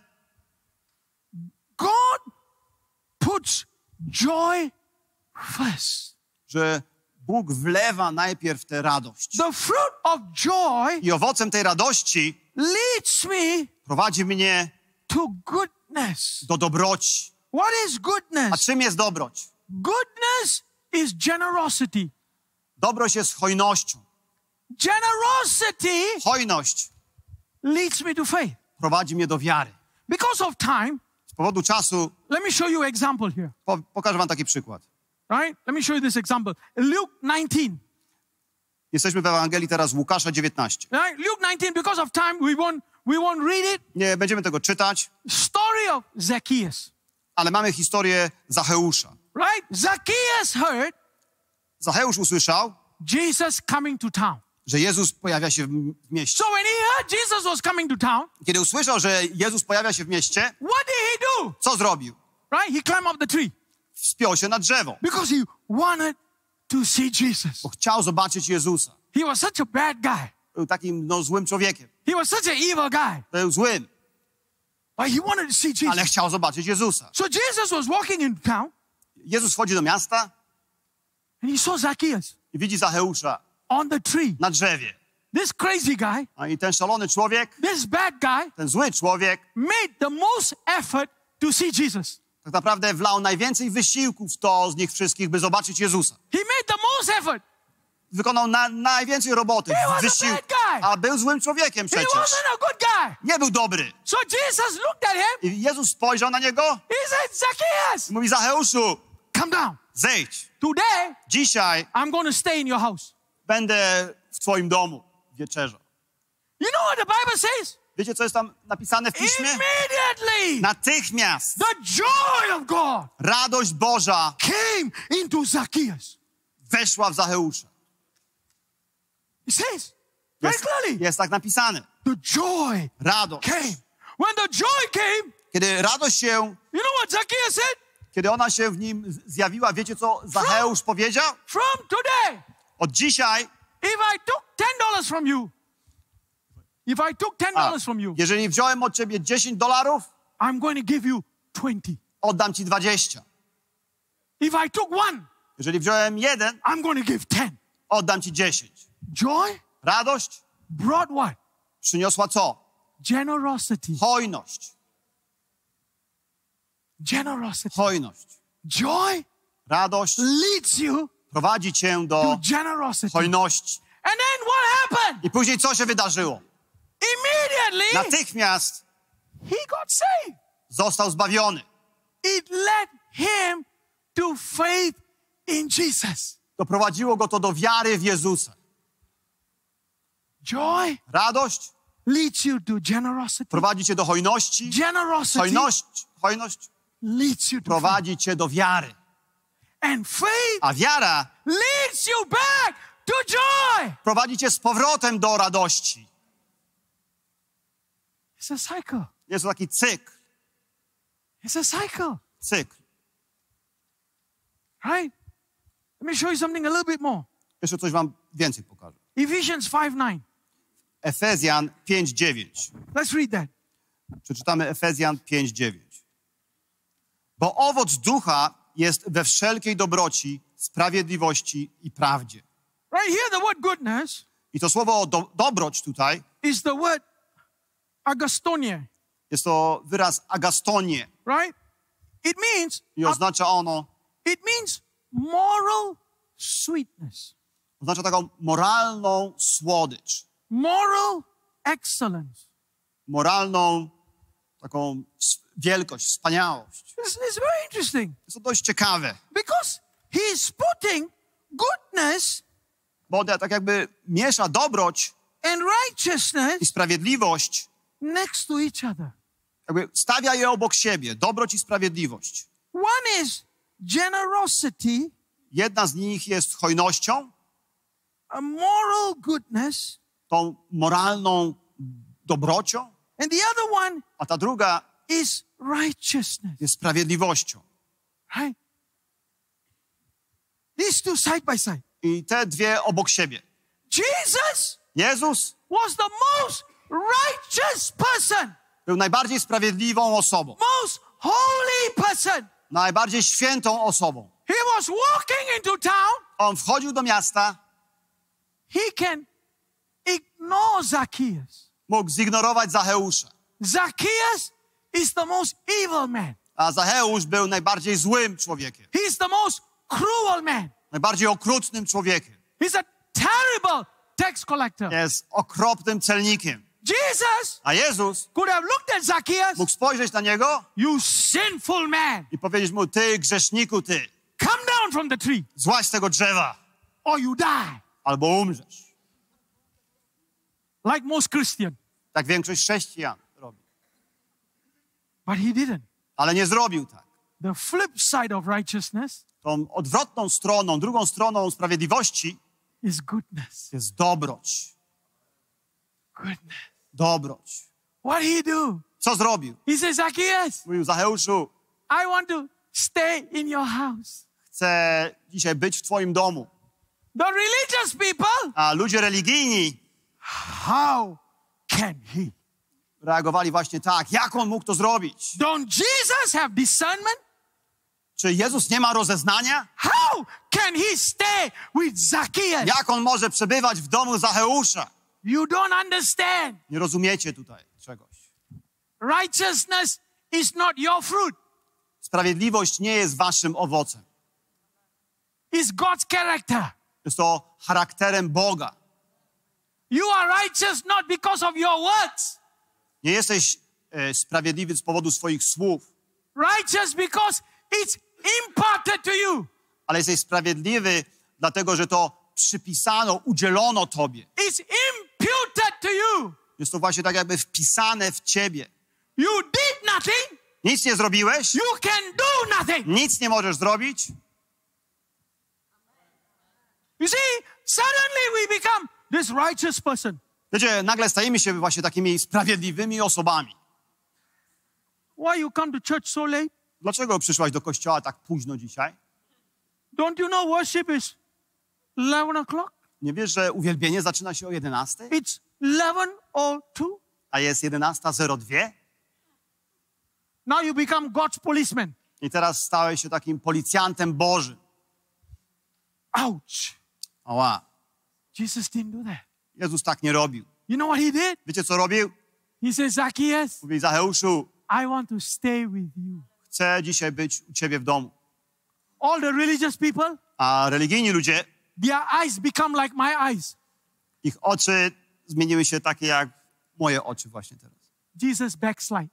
God puts joy first. że Bóg wlewa najpierw tę radość. The fruit of joy I owocem tej radości leads me prowadzi mnie to goodness. do dobroci. What is A goodness? czym jest dobroć? Goodness is generosity. Dobroć jest hojnością. Generosity Hojność leads me to faith. prowadzi mnie do wiary. Because of time, Z powodu czasu let me show you an example here. po, pokażę wam taki przykład. Right? Let me show you this example. Luke nineteen. Jesteśmy w Ewangelii teraz Łukasza dziewiętnaście. Right? Luke nineteen, because of time, we won't, we won't read it. Nie będziemy tego czytać, Story of Zacchaeus. ale mamy historię Zacheusza. Right? Zacchaeus heard Zacheusz usłyszał, Jesus coming to town. że Jezus pojawia się w w mieście. So when he heard Jesus was coming to town, Kiedy usłyszał, że Jezus pojawia się w mieście, what did he do? co zrobił? Right? He climbed up the tree Wspiął się na drzewo, because he wanted to see Jesus. bo chciał zobaczyć Jezusa. He was such a bad guy. Był takim no, złym człowiekiem. He was such an evil guy. Był złym, But he wanted to see Jesus. ale chciał zobaczyć Jezusa. So Jesus was walking in town Jezus wchodzi do miasta and he saw Zacchaeus i widzi Zacheusza on the tree. na drzewie. This crazy guy, A i ten szalony człowiek, this bad guy, ten zły człowiek, made the most effort to see Jesus. tak naprawdę wlał najwięcej wysiłków w to z nich wszystkich, by zobaczyć Jezusa. He made the most effort. Wykonał na, najwięcej roboty, He was a wysiłku, bad guy. a był złym człowiekiem He przecież. wasn't a good guy. Nie był dobry. So Jesus looked at him. I Jezus spojrzał na niego He said, Zacchaeus, i mówi: Zacheuszu, come down. zejdź. Today, Dzisiaj I'm going to stay in your house. będę w twoim domu wieczerzał. You know what the Bible says? Wiecie, co jest tam napisane w piśmie? Immediately, Natychmiast the joy of God radość Boża came into Zacchaeus. weszła w Zacheusza. It says very Jest, clearly, jest tak napisane. the joy Radość. came. When the joy came, Kiedy radość się, you know what Zacchaeus said? kiedy ona się w nim z- zjawiła, wiecie, co Zacheusz powiedział? From today, Od dzisiaj, if I took ten dollars from you, if I took ten a, dollars from you, jeżeli wziąłem od ciebie dziesięć dolarów, I'm going to give you twenty. oddam ci dwadzieścia. If I took one, Jeżeli wziąłem jeden, I'm going to give ten. oddam ci dziesięć. Joy Radość brought what? przyniosła co? Generosity. Hojność. Generosity. Hojność. Joy Radość leads you prowadzi cię to do generosity. hojności. And then what happened? I później co się wydarzyło? Immediately, Natychmiast he got saved. został zbawiony. It led him to faith in Jesus. Doprowadziło go to do wiary w Jezusa. Joy Radość leads you to generosity. prowadzi cię do hojności. Generosity Hojność, hojność leads you to faith. prowadzi cię do wiary. And faith A wiara leads you back to joy. prowadzi cię z powrotem do radości. It's a cycle. Jest to taki cykl. It's a cycle. Cykl. Right? Let me show you something a little bit more. Jeszcze coś wam więcej pokażę. Ephesians five nine. Efezjan pięć dziewięć. Let's read that. Przeczytamy Efezjan pięć dziewięć. Bo owoc ducha jest we wszelkiej dobroci, sprawiedliwości i prawdzie. Right here, the word goodness I to słowo do, dobroć tutaj is the word agastonie, jest to wyraz agastonie right? It means i oznacza ono, it means moral sweetness, oznacza taką moralną słodycz, moral excellence. moralną taką s- wielkość, wspaniałość. This is very interesting Jest to dość ciekawe, because he's putting goodness bo on tak jakby miesza dobroć and righteousness i sprawiedliwość, next to each other. jakby stawia je obok siebie, dobroć i sprawiedliwość. One is generosity, Jedna z nich jest hojnością, a moral goodness, tą moralną dobrocią, and the other one a ta druga is righteousness, jest sprawiedliwością. right? These two side by side. I te dwie obok siebie. Jesus Jezus was the most righteous person, był najbardziej sprawiedliwą osobą, most holy person. najbardziej świętą osobą. He was walking into town. On wchodził do miasta, He can ignore Zacchaeus. mógł zignorować Zacheusza, Zacchaeus is the most evil man. a Zacheusz był najbardziej złym człowiekiem, He's the most cruel man. najbardziej okrutnym człowiekiem. He's a terrible tax collector. Jest okropnym celnikiem. Jesus A Jezus could have looked at Zacchaeus. mógł spojrzeć na niego You sinful man. i powiedzieć mu, ty grzeszniku, ty, Come down from the tree złaź z tego drzewa, or you die. albo umrzesz. Like most Christian. Tak większość chrześcijan robi. But he didn't. Ale nie zrobił tak. The flip side of righteousness Tą odwrotną stroną, drugą stroną sprawiedliwości is goodness. jest dobroć. Goodness. Dobroć. What did he do? Co zrobił? He says, Zacchaeus, Mówił, Zacheuszu, I want to stay in your house. chcę dzisiaj być w twoim domu. The religious people, A ludzie religijni how can he? reagowali właśnie tak. Jak on mógł to zrobić? Don't Jesus have discernment? Czy Jezus nie ma rozeznania? How can he stay with Zacchaeus? Jak on może przebywać w domu Zacheusza? You don't understand. Nie rozumiecie tutaj czegoś. Righteousness is not your fruit. Sprawiedliwość nie jest waszym owocem. It's God's character. Jest to charakterem Boga. You are righteous not because of your works. Nie jesteś e, sprawiedliwy z powodu swoich słów, Righteous because it's imparted to you. ale jesteś sprawiedliwy dlatego, że to przypisano, udzielono tobie. It's imputed to you. Jest to właśnie tak jakby wpisane w ciebie. You did nothing. Nic nie zrobiłeś, You can do nothing. nic nie możesz zrobić. You see, suddenly we become this righteous person. Wiecie, nagle stajemy się właśnie takimi sprawiedliwymi osobami. Why you come to church so late? Dlaczego przyszłaś do kościoła tak późno dzisiaj? Don't you know worship is eleven o'clock? Nie wiesz, że uwielbienie zaczyna się o jedenastej, It's eleven or two. a jest jedenasta zero dwa? Now you become God's policeman. I teraz stałeś się takim policjantem Bożym. Ouch. Ała. Jesus didn't do that. Jezus tak nie robił. You know what he did? Wiecie, co robił? He said, Zacchaeus, Mówi, Zacheuszu, I want to stay with you. chcę dzisiaj być u ciebie w domu. All the religious people, A religijni ludzie, their eyes become like my eyes. ich oczy zmieniły się takie jak moje oczy właśnie teraz. Jesus backslide.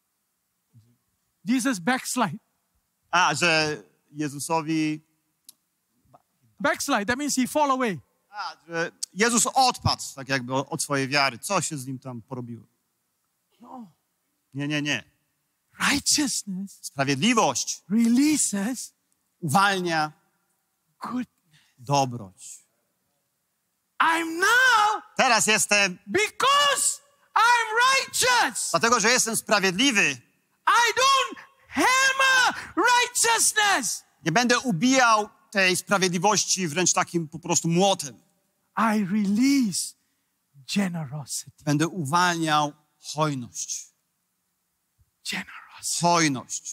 Jesus backslide. A, że Jezusowi... Backslide, that means he fall away. A, że Jezus odpadł tak jakby od swojej wiary. Co się z nim tam porobiło? No. Nie, nie, nie. Righteousness Sprawiedliwość releases uwalnia goodness. dobroć. I'm now Teraz jestem, because I'm righteous. dlatego że jestem sprawiedliwy, I don't hammer righteousness. nie będę ubijał tej sprawiedliwości wręcz takim po prostu młotem. I release generosity. Będę uwalniał hojność. Generosity. Hojność.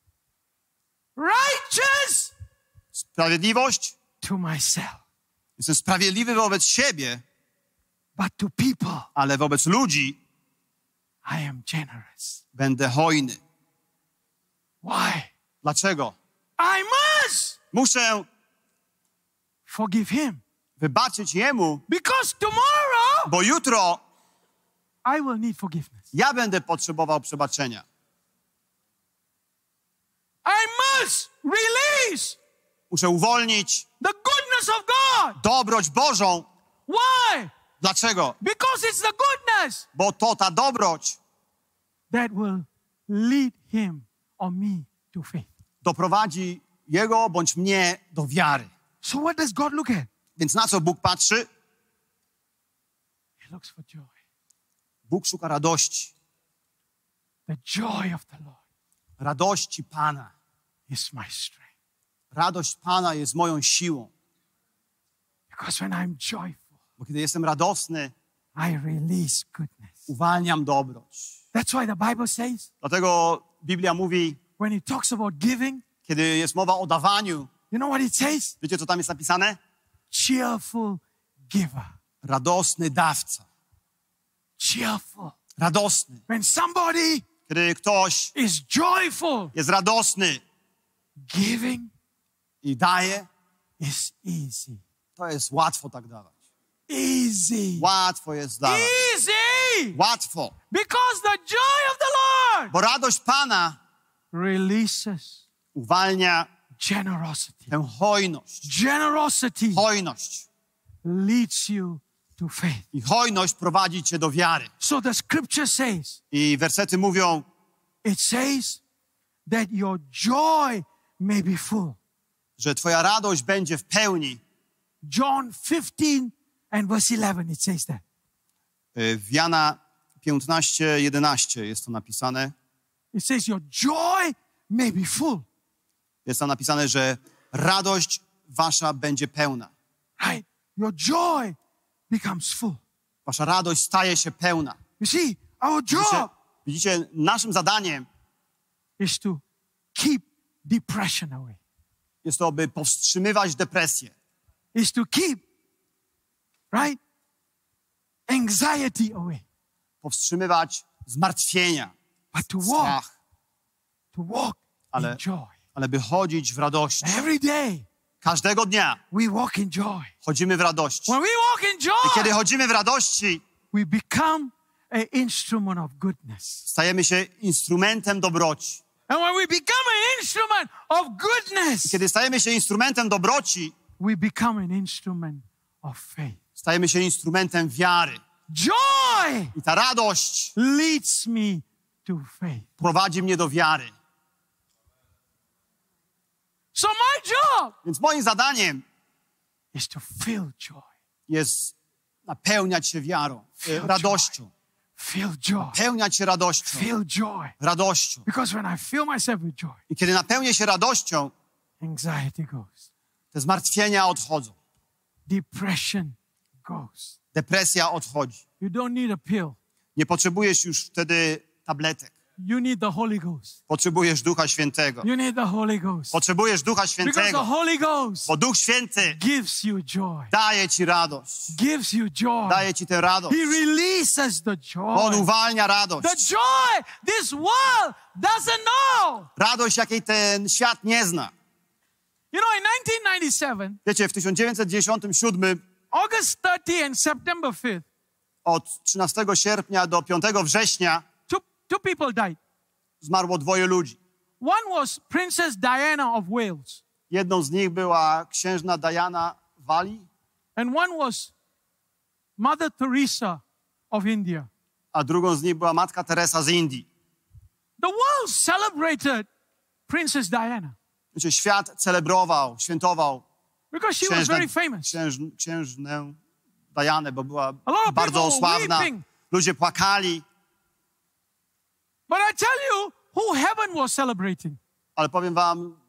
Righteous Sprawiedliwość. to myself. Jestem sprawiedliwy wobec siebie, But to people, ale wobec ludzi I am generous. będę hojny. Why? Dlaczego? I must Muszę forgive him. wybaczyć jemu, Because tomorrow bo jutro I will need forgiveness. ja będę potrzebował przebaczenia. I must release Muszę uwolnić the goodness of God. dobroć Bożą. Why? Dlaczego? Because it's the goodness Bo to ta dobroć that will lead him or me to faith. doprowadzi jego bądź mnie do wiary. So what does God look at? Więc na co Bóg patrzy? He looks for joy. Bóg szuka radości. The joy of the Lord Radości Pana. is my strength. Radość Pana jest moją siłą. Because when I'm joyful, Bo kiedy jestem radosny, I release goodness. uwalniam dobroć. That's why the Bible says, Dlatego Biblia mówi, when it talks about giving, kiedy jest mowa o dawaniu, you know what it says? wiecie, co tam jest napisane? Cheerful giver. Radosny dawca. Cheerful. Radosny. When somebody Kiedy ktoś is joyful, jest radosny giving i daje, is easy. to jest łatwo tak dawać. Easy. Łatwo jest dawać. Easy. Łatwo. Because the joy of the Lord Bo radość Pana releases uwalnia generosity. tę hojność. Generosity Hojność. leads you to faith. I hojność prowadzi cię do wiary. So the scripture says, I wersety mówią, it says that your joy may be full. że twoja radość będzie w pełni. John fifteen and verse eleven, it says that. W Jana piętnaście, jedenaście jest to napisane. It says your joy may be full. Jest tam napisane, że radość wasza będzie pełna. Right? Your joy becomes full. Wasza radość staje się pełna. You see, our Widzicie, job widzicie naszym zadaniem is to keep depression away. jest to, by powstrzymywać depresję. Is to keep, right? Anxiety away. Powstrzymywać zmartwienia, But to walk, strach. to walk Ale- in joy. Ale by chodzić w radości. Every day Każdego dnia we walk in joy. chodzimy w radości. When we walk in I kiedy joy, chodzimy w radości, we become an instrument of goodness. stajemy się instrumentem dobroci. And when we become an instrument of goodness, Kiedy stajemy się instrumentem dobroci, we become an instrument of faith. stajemy się instrumentem wiary. Joy I ta radość leads me to faith. prowadzi mnie do wiary. So my job Więc moim zadaniem is to feel joy. jest napełniać się wiarą, e, radością. Feel joy. Napełniać się radością, Feel joy. radością. Because when I fill myself with joy, I kiedy napełnię się radością, anxiety goes. te zmartwienia odchodzą. Depression goes. Depresja odchodzi. You don't need a pill. Nie potrzebujesz już wtedy tabletek. You need the Holy Ghost. Potrzebujesz Ducha Świętego. You need the Holy Ghost. Potrzebujesz Ducha Because the Świętego, Holy Ghost bo Duch Święty gives you joy. daje ci radość. Gives you joy. Daje ci tę radość. He releases the On joy. uwalnia The radość. joy this world doesn't know. Radość, jakiej ten świat nie zna. You know, in nineteen ninety-seven, Wiecie, w tysiąc dziewięćset dziewięćdziesiątym siódmym August thirtieth and September fifth, od trzynastego sierpnia do piątego września two, two people died. zmarło dwoje ludzi. One was Princess Diana of Wales, Jedną z nich była księżna Diana Walii, and one was Mother Teresa of India. a drugą z nich była Matka Teresa z Indii. The world celebrated Princess Diana Wiecie, świat celebrował, świętował because she was księżnę, very famous. księż, księżnę Dianę, bo była A lot of bardzo people were sławna. weeping. Ludzie płakali, But I tell you who heaven was celebrating. ale powiem wam,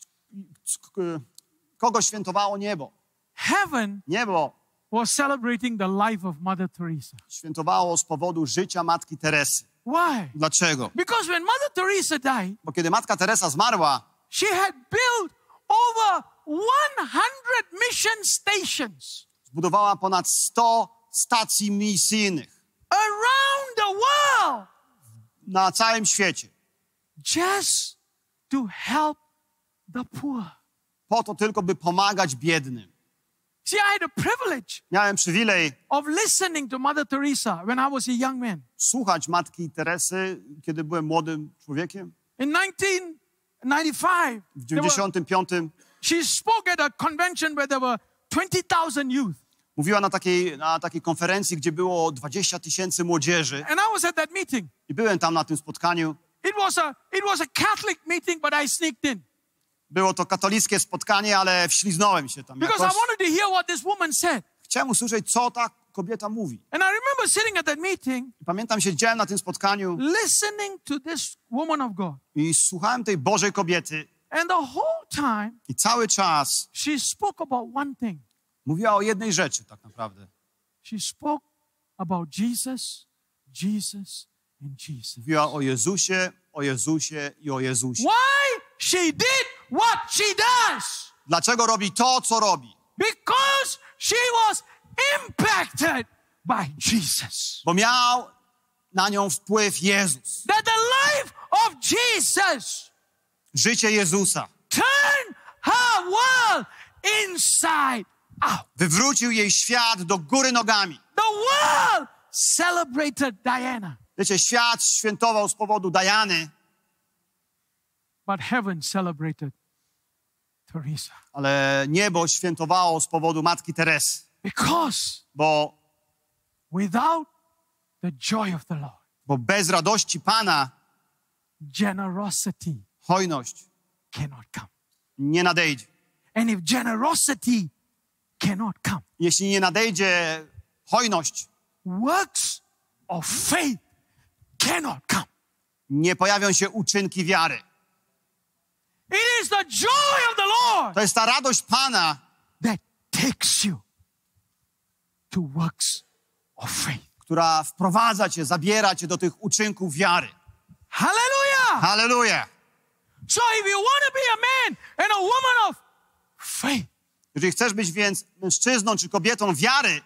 kogo świętowało niebo? Heaven Niebo was celebrating the life of Mother Teresa. świętowało z powodu życia Matki Teresy. Why? Dlaczego? Because when Mother Teresa died, Bo kiedy Matka Teresa zmarła, she had built over one hundred mission stations zbudowała ponad sto stacji misyjnych around the world na całym świecie. just to help the poor. Po to tylko, by pomagać biednym. See, I had a privilege Miałem przywilej of listening to Mother Teresa when I was a young man. słuchać Matki Teresy, kiedy byłem młodym człowiekiem. In nineteen ninety-five, W there were, dziewięćdziesiątym piątym she spoke at a convention where there were twenty thousand youth. mówiła na takiej, na takiej konferencji, gdzie było dwadzieścia tysięcy młodzieży. And I was at that meeting. I byłem tam na tym spotkaniu. It was a, it was a Catholic meeting, but I sneaked in. Było to katolickie spotkanie, ale wśliznąłem się tam Because jakoś. I wanted to hear what this woman said. Chciałem usłyszeć, co ta kobieta mówi. And I remember sitting at that meeting, I pamiętam, siedziałem na tym spotkaniu listening to this woman of God. i słuchałem tej Bożej kobiety. And the whole time, I cały czas she spoke about one thing. mówiła o jednej rzeczy tak naprawdę. She spoke about Jesus, Jesus, and Jesus. Mówiła o Jezusie, o Jezusie i o Jezusie. Why she did what she does? Dlaczego robi to, co robi? Because she was impacted by Jesus. Bo miał na nią wpływ Jezus. That the life of Jesus Życie Jezusa turned her world inside out. wywrócił jej świat do góry nogami. The world celebrated Diana, Wiecie, świat świętował z powodu Diany, but heaven celebrated Teresa. ale niebo świętowało z powodu Matki Teresy. Because Bo, without the joy of the Lord, bo bez radości Pana generosity hojność cannot come. nie nadejdzie. And if generosity cannot come, Jeśli nie nadejdzie hojność, works of faith cannot come. nie pojawią się uczynki wiary. It is the joy of the Lord To jest ta radość Pana, that takes you to works of faith. która wprowadza cię, zabiera cię do tych uczynków wiary. Hallelujah! Halleluja! So if you want to be a man and a woman of faith, Jeżeli chcesz być więc mężczyzną czy kobietą wiary,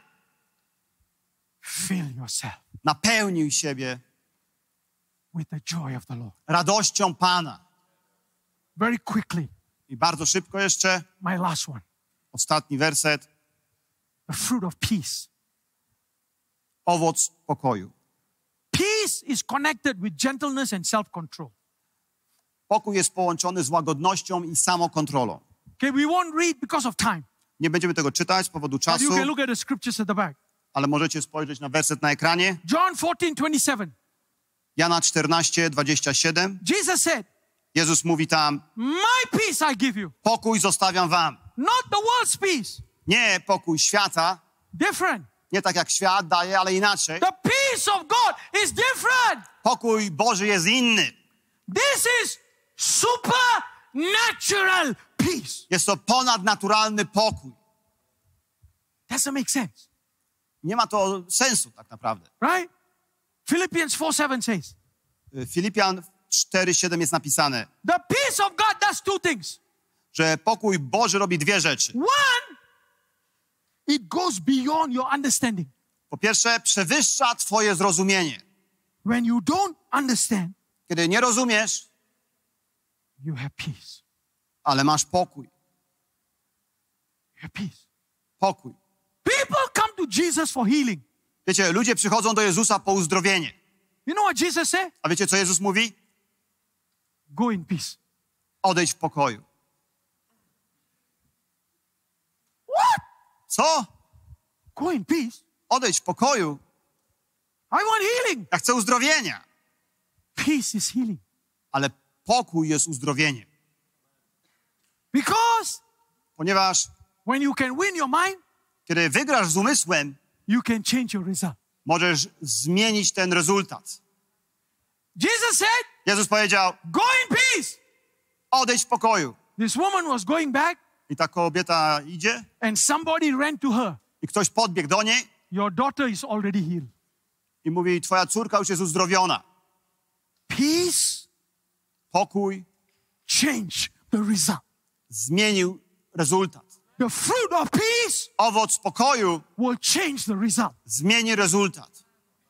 fill yourself napełnij siebie with the joy of the Lord. radością Pana. Very quickly, I bardzo szybko jeszcze, my last one. ostatni werset. The fruit of peace. Owoc pokoju. Peace is connected with gentleness and self-control. Pokój jest połączony z łagodnością i samokontrolą. Okay, we won't read because of time. Nie będziemy tego czytać z powodu But czasu, you can look at the scriptures at the back. ale możecie spojrzeć na werset na ekranie. John fourteen twenty-seven. Jana czternaście, dwadzieścia siedem. Jesus said, Jezus mówi tam, my peace I give you. pokój zostawiam wam. Not the world's peace. Nie pokój świata, Different. nie tak jak świat daje, ale inaczej. The peace of God is different. Pokój Boży jest inny. This is supernatural peace. Jest to ponadnaturalny pokój. Doesn't make sense, Nie ma to sensu tak naprawdę. right? Philippians four seven says, Filipian cztery siedem jest napisane, the peace of God does two things. że pokój Boży robi dwie rzeczy. One, it goes beyond your understanding. Po pierwsze, przewyższa twoje zrozumienie. When you don't understand, Kiedy nie rozumiesz, you have peace. ale masz pokój. You have peace. Pokój. People come to Jesus for healing. Wiecie, ludzie przychodzą do Jezusa po uzdrowienie. You know what Jesus said? A wiecie, co Jezus mówi? Go in peace. Odejdź w pokoju. What? Co? Go in peace? Odejdź w pokoju? I want healing. Ja chcę uzdrowienia. Peace is healing. Ale pokój jest uzdrowieniem. Because Ponieważ when you can win your mind, kiedy wygrasz z umysłem, you can change your result. możesz zmienić ten rezultat. Jesus said, Jezus powiedział, go in peace. odejdź w pokoju. This woman was going back I ta kobieta idzie and somebody ran to her. i ktoś podbiegł do niej Your daughter is already healed. i mówi, twoja córka już jest uzdrowiona. peace Pokój changed the result. zmienił rezultat. The fruit of peace Owoc pokoju will change the result. zmieni rezultat.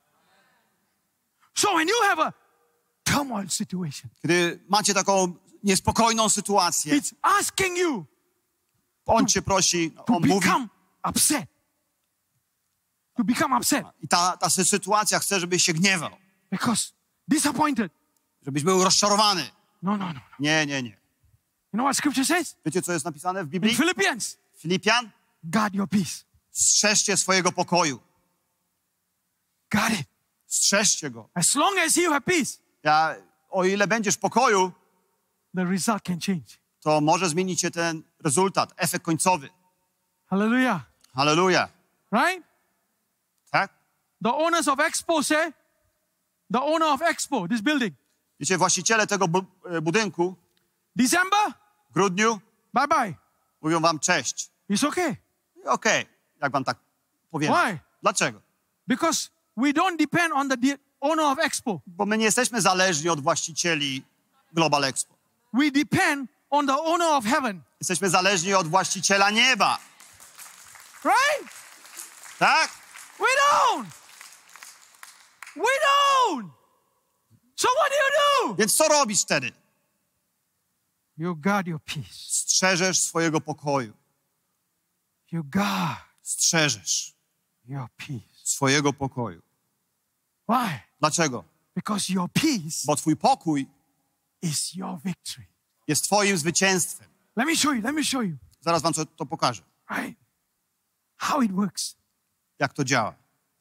So when you have a turmoil situation, Kiedy macie taką niespokojną sytuację, it's asking you on cię prosi, to on mówi become upset. To become upset i ta, ta sytuacja chce, żebyś się gniewał, because disappointed. żebyś był rozczarowany. No, no, no. Nie, nie, nie. You know what scripture says? Wiecie, co jest napisane w In Biblii? Philippians, Filipian, guard your peace. strzeżcie swojego pokoju. Guard it. Strzeżcie go. As long as you have peace, Ja, o ile będziesz w pokoju, the result can change. to może zmienić się ten rezultat, efekt końcowy. Hallelujah. Halleluja. Right? Tak? The owners of Expo say, the owner of Expo, this building, Wiecie, właściciele tego bu budynku December, w grudniu bye bye. mówią wam cześć. It's okay. Okej, jak wam tak powiem. Why? Dlaczego? Because we don't depend on the de- owner of Expo. Bo my nie jesteśmy zależni od właścicieli Global Expo. We depend on the owner of heaven. Jesteśmy zależni od właściciela nieba. Right? Tak? We don't. We don't. So what do you do? Więc co robisz wtedy? You guard your peace. Strzeżesz swojego pokoju. You guard Strzeżesz your peace. swojego pokoju. Why? Dlaczego? Because your peace Bo twój pokój is your victory. jest twoim zwycięstwem. Let me show you. Let me show you. Zaraz wam co- to pokażę. Right? How it works. Jak to działa.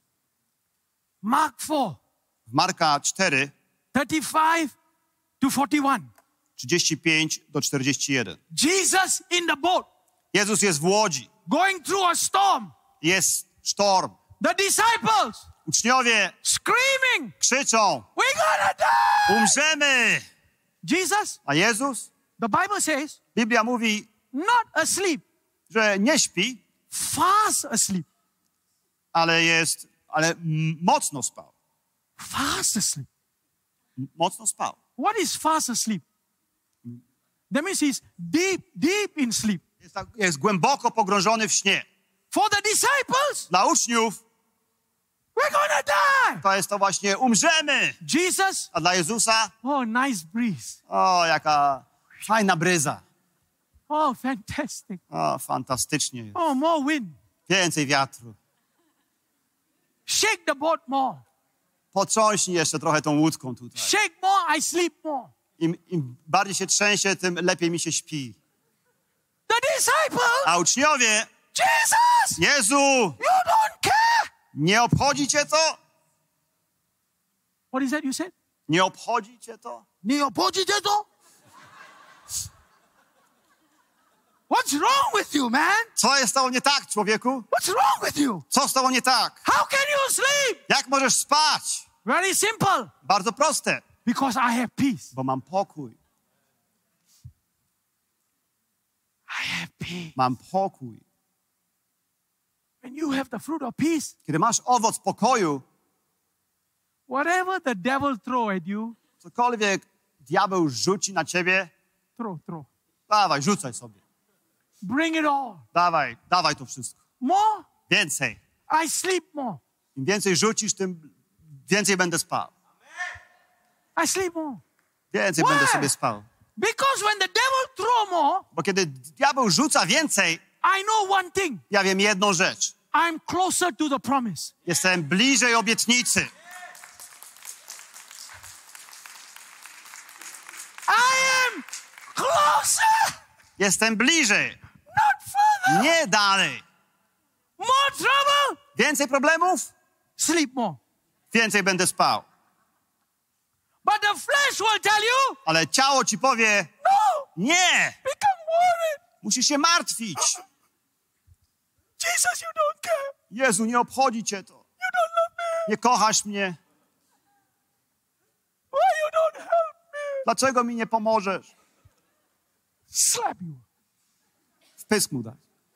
Mark four, W Marka cztery, thirty-five to forty-one. trzydzieści pięć do czterdziestu jeden. Jesus in the boat, Jezus jest w łodzi. going through a storm. Jest sztorm. The disciples Uczniowie screaming, krzyczą: we're gonna die! umrzemy! Jesus, A Jezus? the Bible says, Biblia mówi, not asleep, że nie śpi, fast asleep. ale jest, ale m- mocno spał. Fast asleep. M- Mocno spał. What is fast asleep? That means he's deep, deep in sleep. Jest, tak, jest głęboko pogrążony w śnie. For the disciples, Dla uczniów we're gonna die. to jest to właśnie umrzemy. Jesus, A dla Jezusa, oh, nice breeze. o, jaka fajna bryza. Oh, fantastic. O, fantastycznie jest. Oh, more wind. Więcej wiatru. Shake the boat more. Potrząśnij jeszcze trochę tą łódką tutaj. Shake more, I sleep more. Im, im bardziej się trzęsie, tym lepiej mi się śpi. The disciples, A uczniowie, Jesus, Jezu, you don't care. nie obchodzi cię to? What is that you said? Nie obchodzi cię to? Nie obchodzicie to? What's wrong with you, man? Co jest z tobą nie tak, człowieku? What's wrong with you? Co z tobą nie tak? How can you sleep? Jak możesz spać? Very simple. Bardzo proste. Because I have peace. Bo mam pokój. I have peace. Mam pokój. When you have the fruit of peace, Kiedy masz owoc pokoju, whatever the devil throw at you, cokolwiek diabeł rzuci na ciebie, throw, throw. dawaj, rzucaj sobie. Bring it all. Dawaj, dawaj to wszystko. More, Więcej. I sleep more. Im więcej rzucisz, tym więcej będę spał. I sleep more. Więcej Why? będę sobie spał. Because when the devil throw more, Bo kiedy diabeł rzuca więcej, I know one thing. ja wiem jedną rzecz. I'm closer to the promise. Jestem bliżej obietnicy. I am closer, Jestem bliżej. not further. Nie dalej. More trouble, Więcej problemów? sleep more. Więcej będę spał. But the flesh will tell you, Ale ciało ci powie, no, nie. become worried. Musisz się martwić. Jesus, you don't care. Jezu, nie obchodzi cię to. You don't love me. Nie kochasz mnie. Why you don't help me? Dlaczego mi nie pomożesz? Slap you. W pysk mu daj.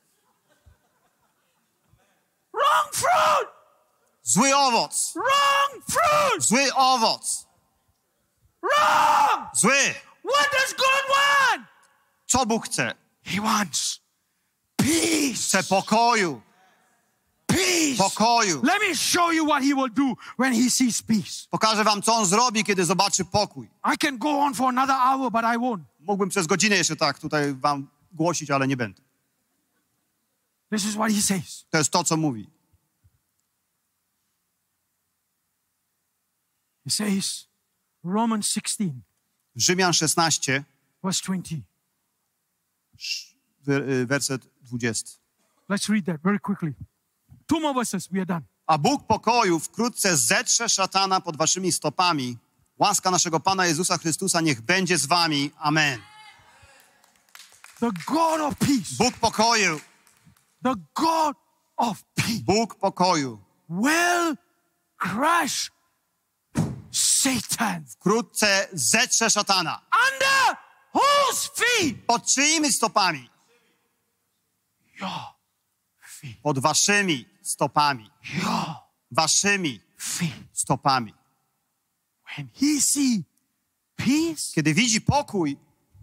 Wrong fruit. Zły owoc. Wrong fruit. Zły owoc. Wrong! Zły. What does God want? Co Bóg chce? He wants peace. Chce pokoju. Peace. Pokoju. Let me show you what he will do when he sees peace. Pokażę wam, co on zrobi, kiedy zobaczy pokój. I can go on for another hour, but I won't. Mógłbym przez godzinę jeszcze tak tutaj wam głosić, ale nie będę. This is what he says. To jest to, co mówi. He says, Romans sixteen, Rzymian szesnaście, verse twenty. wer- werset dwudziesty. Let's read that very quickly. Two more verses, we are done. A Bóg pokoju wkrótce zetrze szatana pod waszymi stopami. Łaska naszego Pana Jezusa Chrystusa niech będzie z wami. Amen. The God of peace, Bóg pokoju, the God of peace Bóg pokoju will crush Satan. wkrótce zetrze szatana. Under whose feet? Pod czyimi stopami? Your feet. Pod waszymi stopami. Your Waszymi feet. stopami. When he see peace, Kiedy widzi pokój,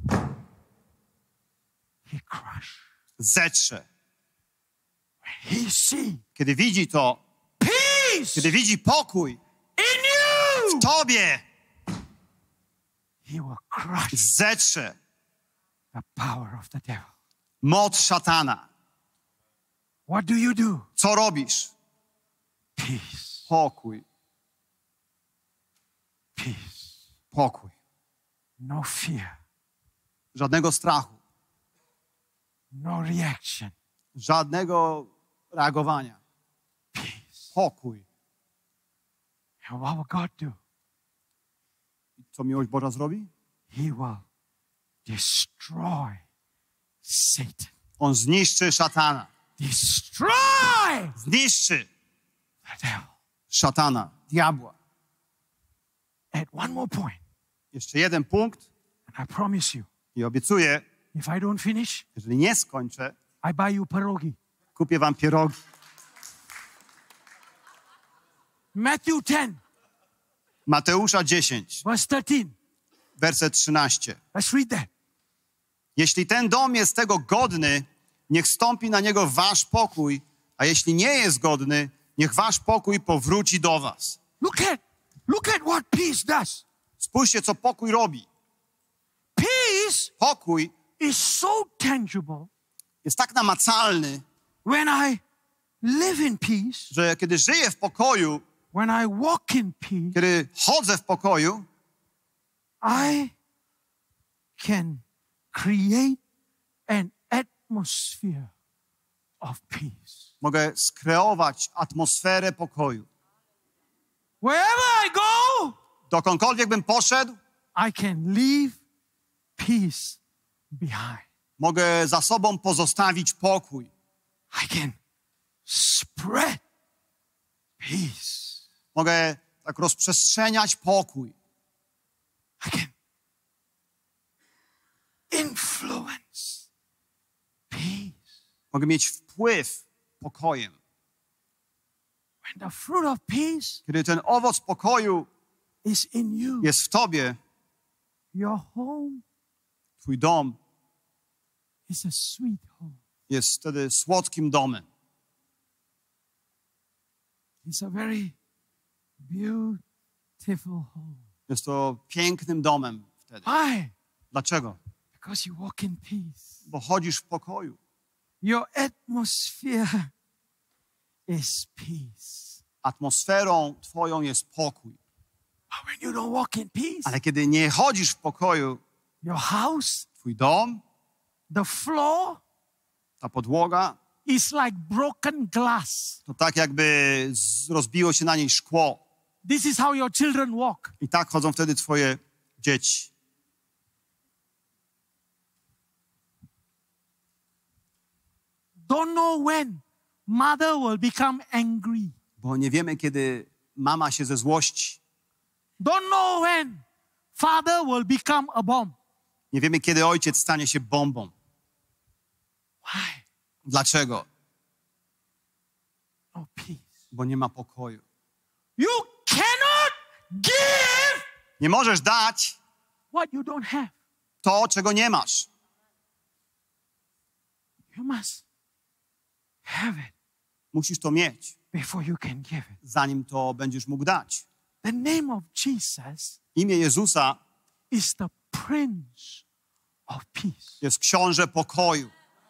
he crush. zetrze. When he see Kiedy widzi to, peace kiedy widzi pokój in you, w tobie, he will crush zetrze the power of the devil. moc szatana. What do you do? Co robisz? Peace. Pokój, Peace. pokój. No fear. Żadnego strachu, No reaction. żadnego reagowania. Peace. Pokój. And what will God do? Co miłość Boża zrobi? He will destroy Satan. On zniszczy szatana. Destroy Zniszczy the devil. szatana, diabła. At one more point, Jeszcze jeden punkt and I promise you, i obiecuję, if I don't finish, jeżeli nie skończę, I buy you pierogi. kupię wam pierogi. Matthew ten, Mateusza dziesięć, verse thirteen. werset trzynasty. Let's read that. Jeśli ten dom jest tego godny, niech stąpi na niego wasz pokój, a jeśli nie jest godny, niech wasz pokój powróci do was. Look at, look at what peace does. Spójrzcie, co pokój robi. Peace Pokój is so tangible. jest tak namacalny, When I live in peace, że kiedy żyję w pokoju, when I walk in peace, kiedy chodzę w pokoju, I can create an atmosphere of peace. mogę skreować atmosferę pokoju. Wherever I go, Dokądkolwiek bym poszedł, I can leave peace behind. mogę za sobą pozostawić pokój. I can spread peace. Mogę tak rozprzestrzeniać pokój. I can influence peace. Mogę mieć wpływ pokojem. When the fruit of peace Kiedy ten owoc pokoju is in you, jest w tobie, your home twój dom is a sweet home. jest wtedy słodkim domem. It's a very beautiful home. Jest to pięknym domem wtedy. Why? Dlaczego? Because you walk in peace. Bo chodzisz w pokoju. Your atmosphere is peace. Atmosferą twoją jest pokój. But when you don't walk in peace, Ale kiedy nie chodzisz w pokoju, your house, twój dom, the floor ta podłoga, is like broken glass. to tak jakby z- rozbiło się na niej szkło. This is how your children walk. I tak chodzą wtedy twoje dzieci. Don't know when mother will become angry. Bo nie wiemy, kiedy mama się ze złości. Don't know when father will become a bomb. Nie wiemy, kiedy ojciec stanie się bombą. Why? Dlaczego? No peace. Bo nie ma pokoju. You cannot give Nie możesz dać what you don't have. to, czego nie masz. You must have it Musisz to mieć, before you can give it. zanim to będziesz mógł dać. The name of Jesus Imię Jezusa is the Prince of Peace. jest książę pokoju.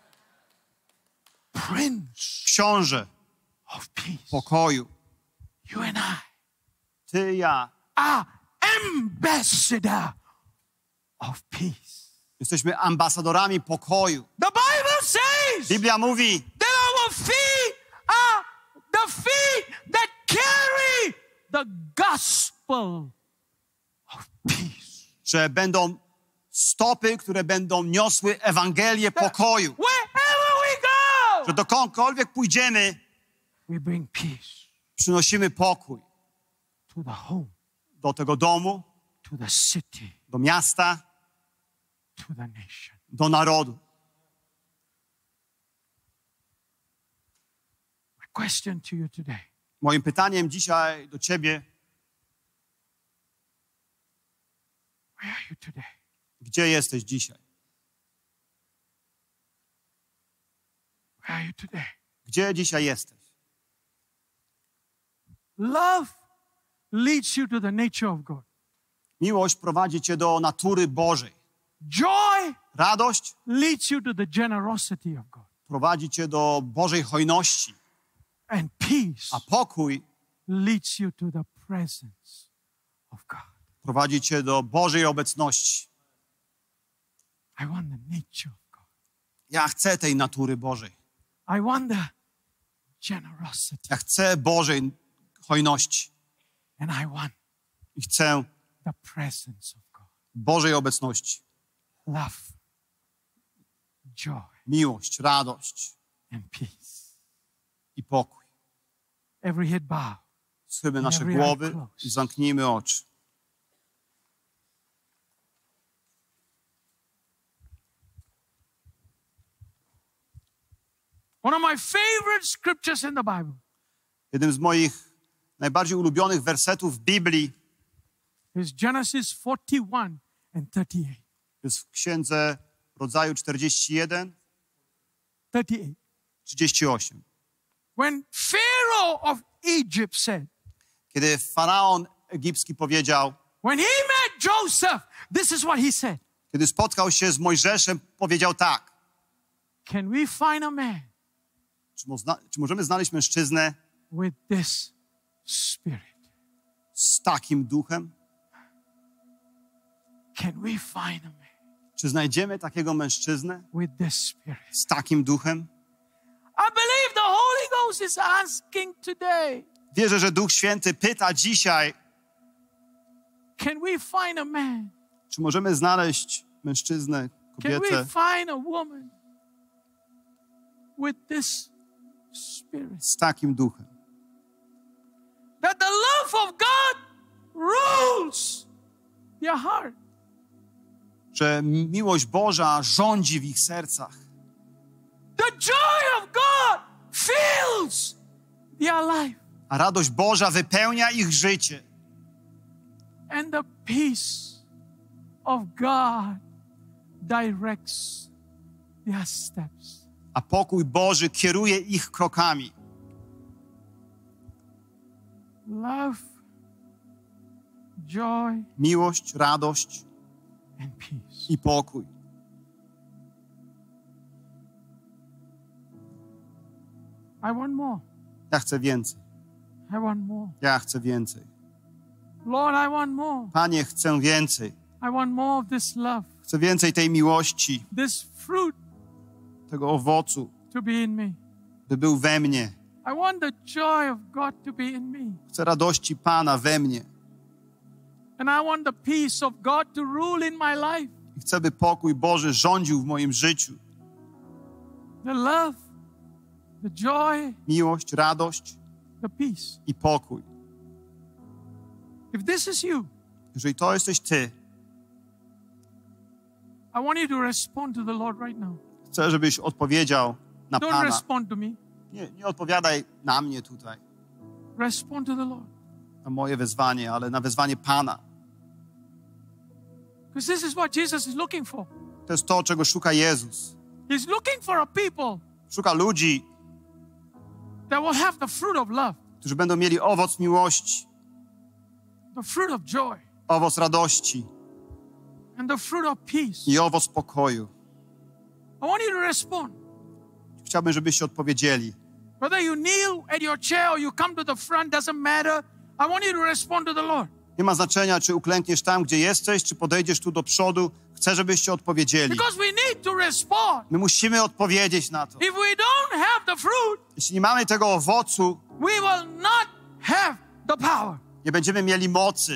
Prince Książę of Peace. pokoju. You and I Ty, ja. are ambassador of peace. Jesteśmy ambasadorami pokoju. The Bible says Biblia mówi, that our feet are the feet that carry the gospel of peace. że będą stopy, które będą niosły Ewangelię pokoju. Wherever we go, Że dokądkolwiek pójdziemy, we bring peace przynosimy pokój to the home, do tego domu, to the city, do miasta, to the nation. do narodu. My question to you today, Moim pytaniem dzisiaj do ciebie, where are you today? gdzie jesteś dzisiaj? Where are you today? Gdzie dzisiaj jesteś? Love leads you to the nature of God. Miłość prowadzi cię do natury Bożej. Joy Radość leads you to the generosity of God. prowadzi cię do Bożej hojności, And peace a pokój leads you to the presence of God. prowadzi cię do Bożej obecności. I want the nature of God. Ja chcę tej natury Bożej. I want the generosity. Ja chcę Bożej hojności And I want i chcę the presence of God. Bożej obecności. Love, joy, Miłość, radość and peace. i pokój. Every head bow. Schymy nasze Every eye głowy closed. i zamknijmy oczy. One of my favorite scriptures in the Bible Jednym z moich najbardziej ulubionych wersetów w Biblii is Genesis forty-one and thirty-eight. jest w Księdze Rodzaju czterdzieści jeden, thirty-eight. trzydzieści osiem. When Pharaoh of Egypt said, Kiedy faraon egipski powiedział, when he met Joseph, this is what he said. kiedy spotkał się z Mojżeszem, powiedział tak: Can we find a man czy, mozna, czy możemy znaleźć mężczyznę with this spirit? z takim duchem? Can we find a man Czy znajdziemy takiego mężczyznę with this spirit? z takim duchem? I believe the Holy Ghost is asking today, Wierzę, że Duch Święty pyta dzisiaj, can we find a man? czy możemy znaleźć mężczyznę, Can we kobietę find a woman with this spirit? z takim duchem. That the love of God rules their heart. Że miłość Boża rządzi w ich sercach. The joy of God fills their life. A radość Boża wypełnia ich życie. And the peace of God directs their steps. A pokój Boży kieruje ich krokami. Love, joy, Miłość, radość and peace. i pokój. I want more. Ja chcę więcej. I want more. Ja chcę więcej. Lord, I want more. Panie, chcę więcej. I want more of this love, Chcę więcej tej miłości, this fruit tego owocu, to be in me. by był we mnie. I want the joy of God to be in me. Chcę radości Pana we mnie. And I want the peace of God to rule in my life. I chcę, by pokój Boży rządził w moim życiu. The love, the joy, Miłość, radość the peace. i pokój. If this is you, Jeżeli to jesteś Ty, I want you to respond to the Lord right now. chcę, żebyś odpowiedział na Don't Pana. respond to me. Nie, nie odpowiadaj na mnie tutaj, Respond to the Lord. na moje wezwanie, ale na wezwanie Pana. Because this is what Jesus is looking for. To jest to, czego szuka Jezus. He's looking for a people Szuka ludzi, that will have the fruit of love, którzy będą mieli owoc miłości, the fruit of joy, owoc radości and the fruit of peace. i owoc pokoju. I want you to respond. Chciałbym, żebyście odpowiedzieli. Whether you kneel at your chair or you come to the front, doesn't matter. I want you to respond to the Lord. Nie ma znaczenia, czy uklękniesz tam, gdzie jesteś, czy podejdziesz tu do przodu. Chcę, żebyście odpowiedzieli. Because we need to respond. My musimy odpowiedzieć na to. If we don't have the fruit, Jeśli nie mamy tego owocu, we will not have the power. nie będziemy mieli mocy.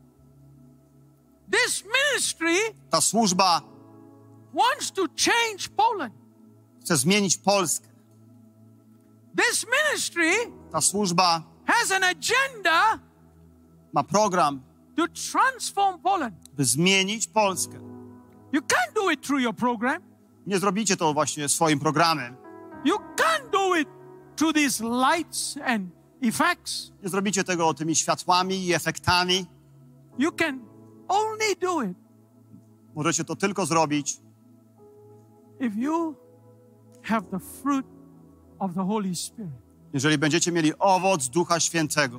This ministry Ta służba wants to change Poland. chce zmienić Polskę. This ministry Ta służba has an agenda ma program, to transform Poland. by zmienić Polskę. You can't do it through your program. Nie zrobicie to właśnie swoim programem. You can't do it through these lights and effects. Nie zrobicie tego tymi światłami i efektami. You can only do it Możecie to tylko zrobić, if you have the fruit of the Holy Spirit. jeżeli będziecie mieli owoc Ducha Świętego.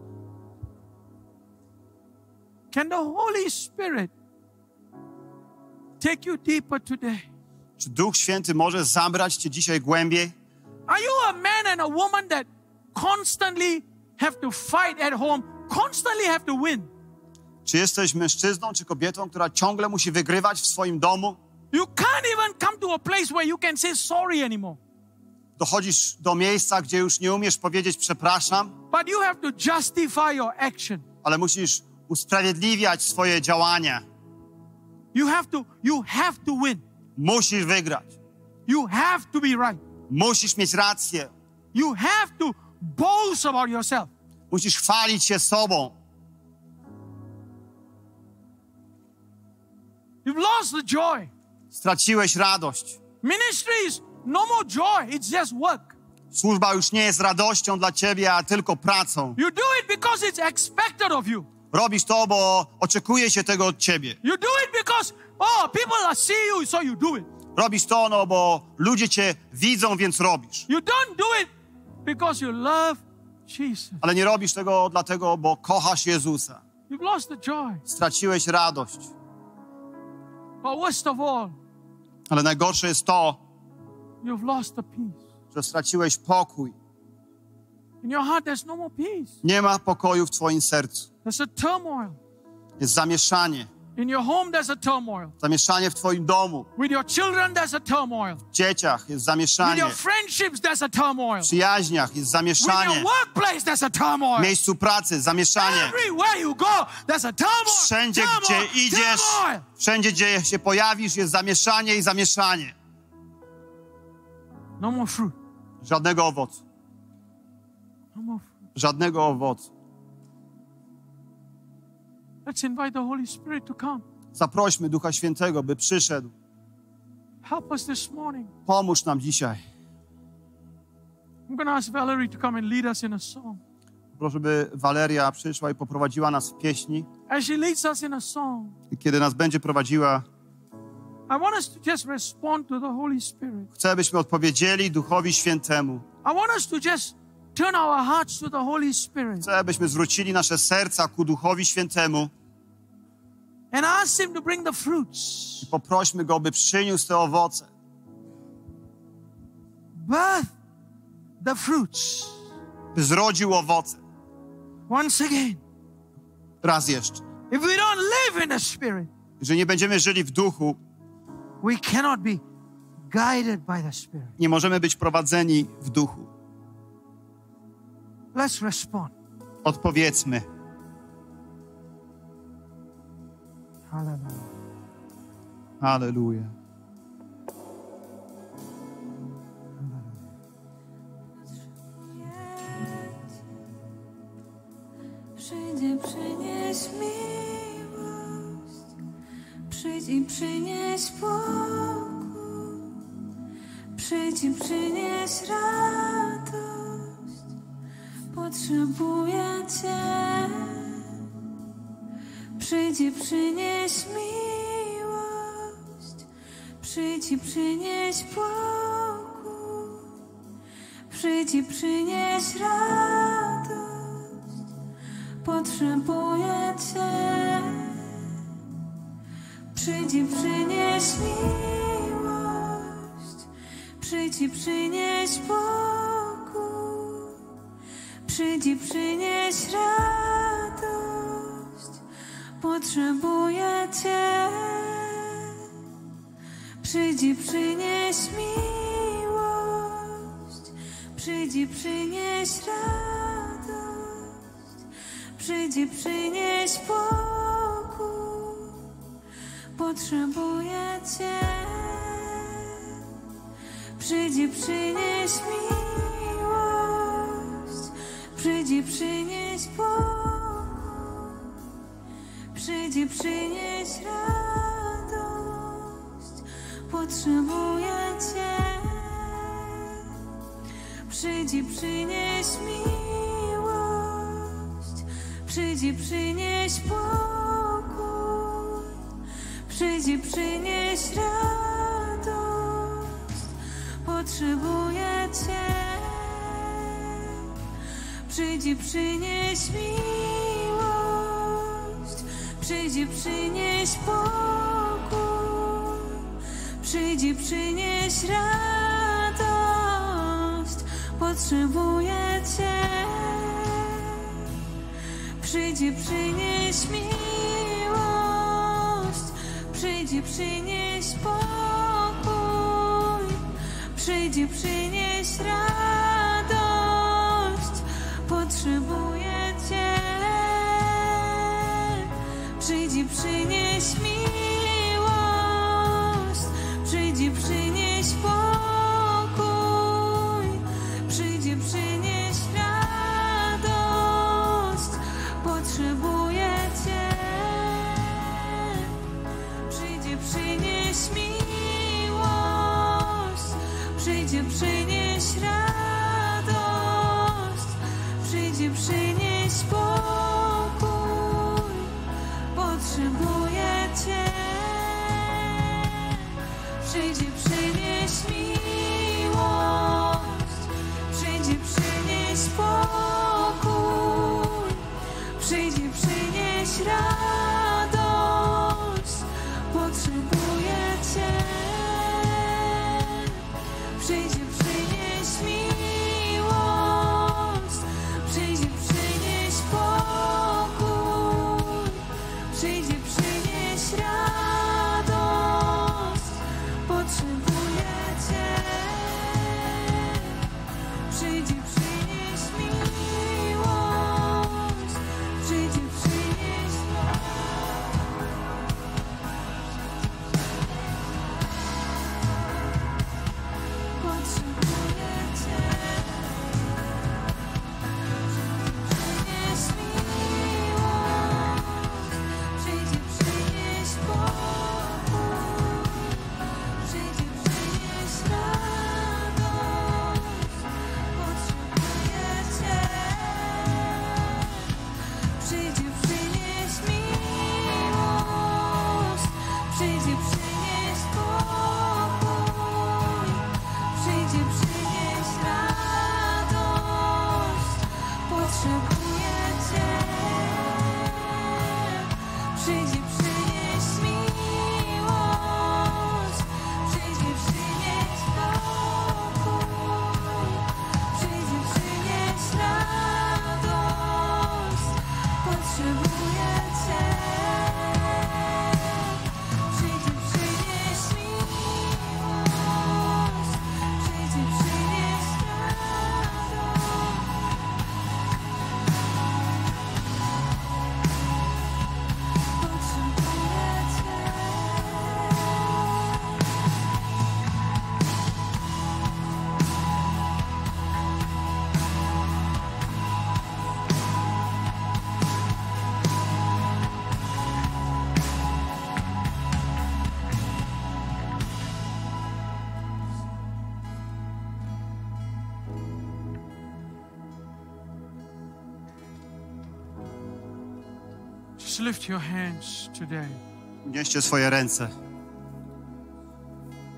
Can the Holy Spirit take you deeper today? Czy Duch Święty może zabrać cię dzisiaj głębiej? Are you a man and a woman that constantly have to fight at home, constantly have to win? Czy jesteś mężczyzną czy kobietą, która ciągle musi wygrywać w swoim domu? You can't even come to a place where you can say sorry anymore. Dochodzisz do miejsca, gdzie już nie umiesz powiedzieć przepraszam, But you have to justify your action. ale musisz usprawiedliwiać swoje działania. You have to, you have to win. Musisz wygrać. You have to be right. Musisz mieć rację. You have to boast about yourself. Musisz chwalić się sobą. You've lost the joy. Straciłeś radość. Ministry is no more joy. It's just work. Służba już nie jest radością dla ciebie, a tylko pracą. You do it because it's expected of you. Robisz to, bo oczekuje się tego od ciebie. You do it because, oh, people are see you, so you do it. Robisz to, no bo ludzie cię widzą, więc robisz. You don't do it because you love Jesus. Ale nie robisz tego dlatego, bo kochasz Jezusa. You've lost the joy. Straciłeś radość. But worst of all, Ale najgorsze jest to, you've lost the peace. że straciłeś pokój. In your heart, there's no more peace. Nie ma pokoju w twoim sercu. There's a turmoil. Jest zamieszanie. In your home, there's a turmoil. Zamieszanie w twoim domu. With your children, there's a turmoil. W dzieciach jest With zamieszanie. your friendships, there's a turmoil. W przyjaźniach jest With zamieszanie. your workplace, there's a W turmoil. miejscu pracy zamieszanie. Everywhere you go, there's a turmoil. Wszędzie, turmoil, gdzie idziesz, turmoil. wszędzie, gdzie się pojawisz, jest zamieszanie i zamieszanie. No more fruit. Żadnego owocu. No more fruit. Żadnego owocu. Let's invite the Holy Spirit to come. Zaprośmy Ducha Świętego, by przyszedł. Help us this morning. Pomóż nam dzisiaj. I'm going to ask Valerie to come and lead us in a song. Proszę, by Waleria przyszła i poprowadziła nas w pieśni. As she leads us in a song, I kiedy nas będzie prowadziła, I want us to just respond to the Holy Spirit. chcę, byśmy odpowiedzieli Duchowi Świętemu. I want us to just turn our hearts to the Holy Spirit Chcę, byśmy zwrócili nasze serca ku Duchowi Świętemu and ask Him to bring the fruits. i poprośmy Go, by przyniósł te owoce. Birth the fruits. By zrodził owoce. Once again, Raz jeszcze. if we don't live in the Spirit, Jeżeli nie będziemy żyli w Duchu, we cannot be guided by the Spirit. nie możemy być prowadzeni w Duchu. Let's respond. Odpowiedzmy. Hallelujah. Halleluja. Przyjdź, przynieś miłość, przyjdź i przynieś pokój, przyjdź i przynieś radość, potrzebuję Cię. Przyjdź i przynieś miłość, Przyjdź i przynieś pokój, przyjdź i przynieś radość, potrzebuję Cię. Przyjdź i przynieś miłość, przyjdź i przynieś pokój, przyjdź i przynieś radość, potrzebuję Cię. Przyjdź i przynieś miłość, przyjdź i przynieś radość, przyjdź i przynieś pokój, potrzebuję Cię. Przyjdź i przynieś miłość, przyjdź i przynieś pokój, przyjdź i przynieś radość, potrzebuję Cię. Przyjdź i przynieś miłość, przyjdź i przynieś pokój, przyjdź i przynieś radość, potrzebuję Cię. Przyjdź i przynieś miłość, przyjdź i przynieś pokój, przyjdź i przynieś radość, potrzebuję Cię. Przyjdź i przynieś miłość, przyjdź i przynieś pokój, przyjdź i przynieś radość, potrzebuję Cię. Przyjdź i przynieś miłość, przyjdź i przynieś pokój, przyjdź i przynieś radość, potrzebuję Cię. Przyjdź i przynieś miłość, przyjdź i przynieś radość, przyjdź i przynieś pokój, potrzebuję Cię. Przyjdź i przynieś miłość, przyjdź i przynieś pokój, przyjdź i przynieś radość, potrzebuję Cię. Przyjdź i przynieś miłość, przyjdź i przynieś pokój, przyjdź i przynieś radość, potrzebuję Cię. Przyjdź i przynieś miłość, przyjdź i przynieś potrzebuję Cię. Przynieś miłość, przyjdź i przynieś pokój, przyjdź i przynieś radość, potrzebuję Cię. Przyjdź i przynieś miłość, przyjdź i przynieś pokój, przyjdź i przynieś radość, potrzebuję Cię. Przyjdź i przynieś miłość, przyjdź i przynieś pokój, przyjdź i przynieś radość, potrzebuję Cię. Przyjdź i przynieś miłość, przyjdź i przynieś Just lift your hands today. Unieście swoje ręce.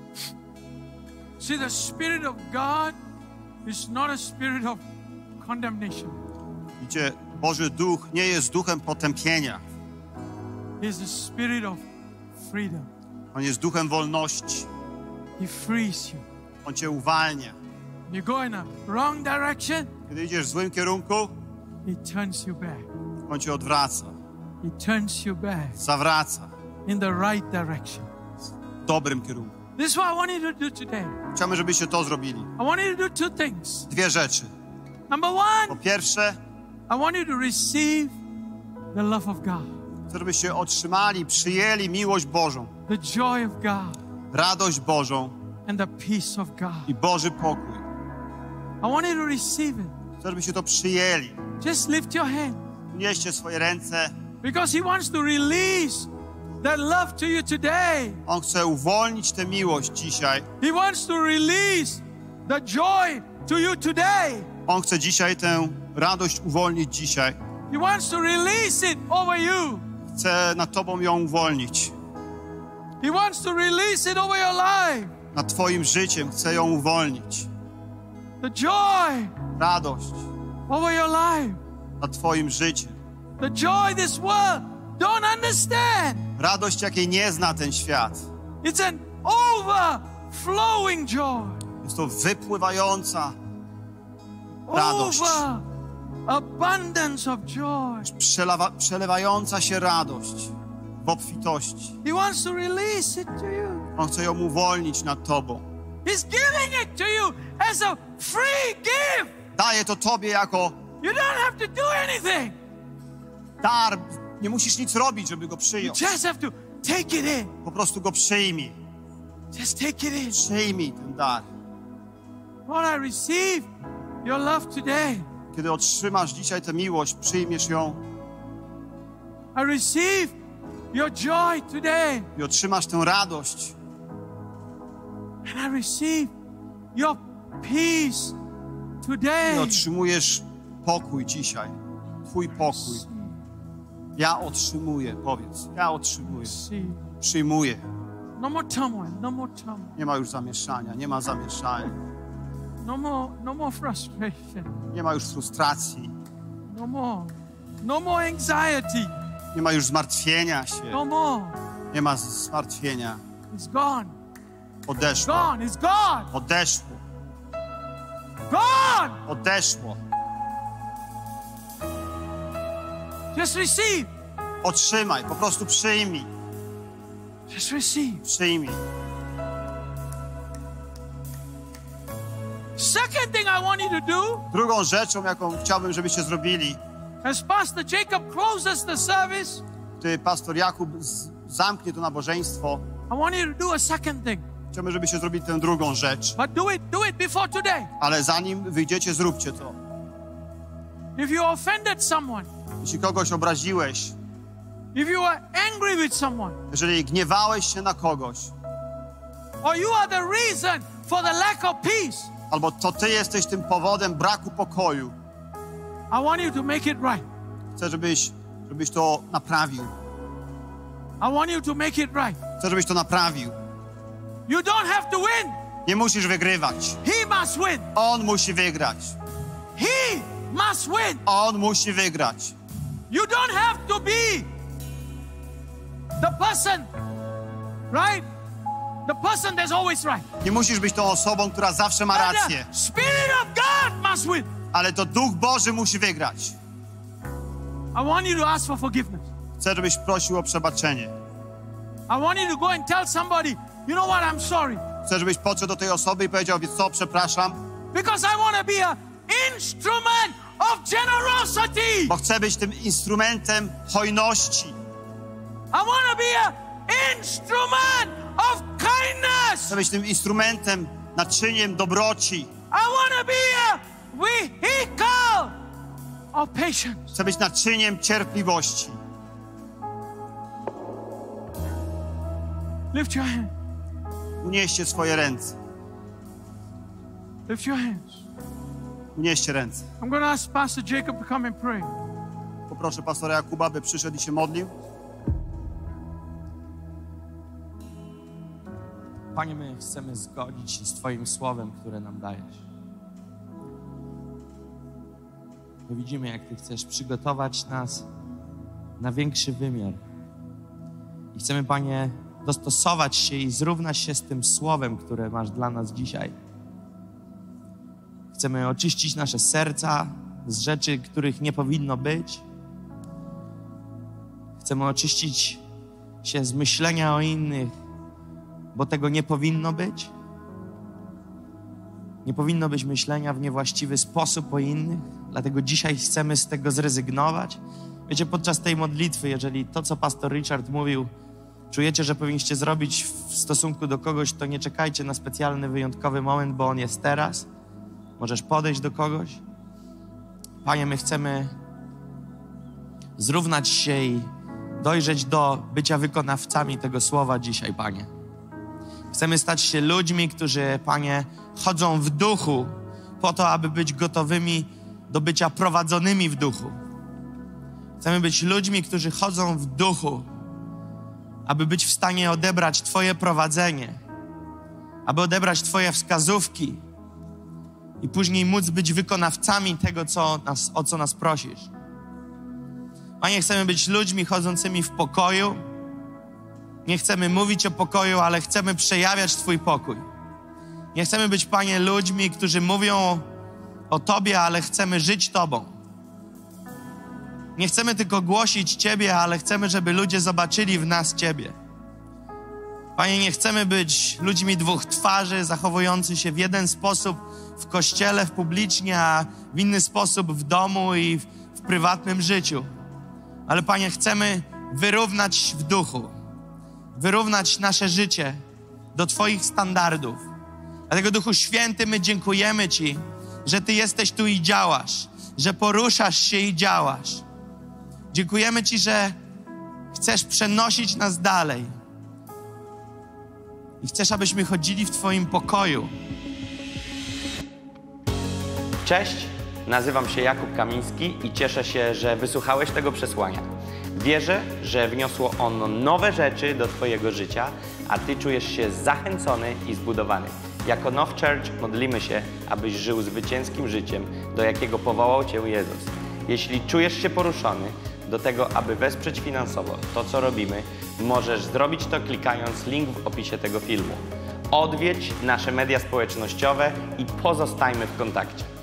See, the Spirit of God is not a spirit of condemnation. Widzicie, Boży Duch nie jest duchem potępienia. He is the spirit of freedom. On jest duchem wolności. He frees you. On cię uwalnia. You go in a wrong direction, Kiedy idziesz w złym kierunku, He turns you back. on cię odwraca, He turns you back zawraca in the right direction. w dobrym kierunku. This is what I want you to do today. Chciałbym, żebyście to zrobili. I want you to do two things. Dwie rzeczy. Number Po one, pierwsze, I want you to receive the love of God, chcę, żebyście otrzymali, przyjęli miłość Bożą, the joy of God, radość Bożą and the peace of God. i Boży pokój. I want you to receive it. Chcę, żebyście to przyjęli. Just lift your hand Unieście swoje ręce. because He wants to release that love to you today. On chce uwolnić tę miłość dzisiaj. He wants to release the joy to you today. On chce dzisiaj tę radość uwolnić dzisiaj. He wants to release it over you. Chce nad tobą ją uwolnić. He wants to release it over your life. Nad twoim życiem chce ją uwolnić. The joy Radość over your life. nad twoim życiem. The joy this world don't understand. Radość, jakiej nie zna ten świat. It's an overflowing joy. Jest to wypływająca radość. Over abundance of joy. Przelewa, przelewająca się radość w obfitości. He wants to release it to you. On chce ją uwolnić nad tobą. He's giving it to you as a free gift. Daje to tobie jako You don't have to do anything. dar. Nie musisz nic robić, żeby go You przyjąć. just have to take it in. Po prostu go przyjmij. Just take it in. Przyjmij ten dar. Lord, I receive your love today. Kiedy otrzymasz dzisiaj tę miłość, przyjmiesz ją I receive your joy today. i otrzymasz tę radość. And I receive your peace I today. otrzymujesz pokój dzisiaj. Twój pokój. Ja otrzymuję, powiedz. Ja otrzymuję. Receive. Przyjmuję. No more turmoil. No more turmoil. Nie ma już zamieszania, nie ma zamieszania. No more, no more frustration. Nie ma już frustracji. No more. No more anxiety. Nie ma już zmartwienia się. No more. Nie ma zmartwienia. It's gone. Odeszło. Gone. It's gone. Odeszło. Gone. Odeszło. Just receive. Otrzymaj, po prostu przyjmij. Just receive. Przyjmij. Second thing I want you to do, Drugą rzeczą, jaką chciałbym, żebyście zrobili, as Pastor Jacob closes the service, gdy pastor Jakub z- zamknie to nabożeństwo, I want you to do a second thing. chciałbym, żebyście zrobili tę drugą rzecz. But do it, do it before today. Ale zanim wyjdziecie, zróbcie to. If you offended someone, Jeśli kogoś obraziłeś, if you are angry with someone, jeżeli gniewałeś się na kogoś, or you are the reason for the lack of peace, albo to ty jesteś tym powodem braku pokoju, I want you to make it right. chcę, żebyś, żebyś to naprawił. I want you to make it right. Chcę, żebyś to naprawił. You don't have to win. Nie musisz wygrywać. He must win. On musi wygrać. He must win. On musi wygrać. You don't have to be the person, right? The person that's always right. Nie musisz być tą osobą, która zawsze ma But rację. the Spirit of God must win. Ale to Duch Boży musi wygrać. I want you to ask for forgiveness. Chcę, żebyś prosił o przebaczenie. I want you to go and tell somebody, you know what, I'm sorry. Chcę, żebyś podszedł do tej osoby i powiedział, wiesz co, przepraszam, Because I want to be an instrument of generosity. bo chcę być tym instrumentem hojności. I want to be an instrument of kindness. Chcę być tym instrumentem, naczyniem dobroci. I want to be a vehicle of patience. Chcę być naczyniem cierpliwości. Lift your hand. Unieście swoje ręce. Lift your hands. Unieście ręce. I'm going to ask Pastor Jacob to come and pray. Poproszę pastora Jakuba, by przyszedł i się modlił. Panie, my chcemy zgodzić się z Twoim słowem, które nam dajesz. My widzimy, jak Ty chcesz przygotować nas na większy wymiar. I chcemy, Panie, dostosować się i zrównać się z tym słowem, które masz dla nas dzisiaj. Chcemy oczyścić nasze serca z rzeczy, których nie powinno być. Chcemy oczyścić się z myślenia o innych, bo tego nie powinno być. Nie powinno być myślenia w niewłaściwy sposób o innych, dlatego dzisiaj chcemy z tego zrezygnować. Wiecie, podczas tej modlitwy, jeżeli to, co pastor Richard mówił, czujecie, że powinniście zrobić w stosunku do kogoś, to nie czekajcie na specjalny, wyjątkowy moment, bo on jest teraz. Możesz podejść do kogoś. Panie, my chcemy zrównać się i dojrzeć do bycia wykonawcami tego słowa dzisiaj, Panie. Chcemy stać się ludźmi, którzy, Panie, chodzą w duchu po to, aby być gotowymi do bycia prowadzonymi w duchu. Chcemy być ludźmi, którzy chodzą w duchu, aby być w stanie odebrać Twoje prowadzenie, aby odebrać Twoje wskazówki i później móc być wykonawcami tego, co nas, o co nas prosisz. Panie, chcemy być ludźmi chodzącymi w pokoju. Nie chcemy mówić o pokoju, ale chcemy przejawiać Twój pokój. Nie chcemy być, Panie, ludźmi, którzy mówią o Tobie, ale chcemy żyć Tobą. Nie chcemy tylko głosić Ciebie, ale chcemy, żeby ludzie zobaczyli w nas Ciebie. Panie, nie chcemy być ludźmi dwóch twarzy, zachowujący się w jeden sposób w kościele, w publicznie, a w inny sposób w domu i w, w prywatnym życiu. Ale, Panie, chcemy wyrównać w duchu, wyrównać nasze życie do Twoich standardów. Dlatego, Duchu Święty, my dziękujemy Ci, że Ty jesteś tu i działasz, że poruszasz się i działasz. Dziękujemy Ci, że chcesz przenosić nas dalej i chcesz, abyśmy chodzili w Twoim pokoju. Cześć, nazywam się Jakub Kamiński i cieszę się, że wysłuchałeś tego przesłania. Wierzę, że wniosło ono nowe rzeczy do Twojego życia, a Ty czujesz się zachęcony i zbudowany. Jako Now Church modlimy się, abyś żył zwycięskim życiem, do jakiego powołał Cię Jezus. Jeśli czujesz się poruszony do tego, aby wesprzeć finansowo to, co robimy, możesz zrobić to klikając link w opisie tego filmu. Odwiedź nasze media społecznościowe i pozostajmy w kontakcie.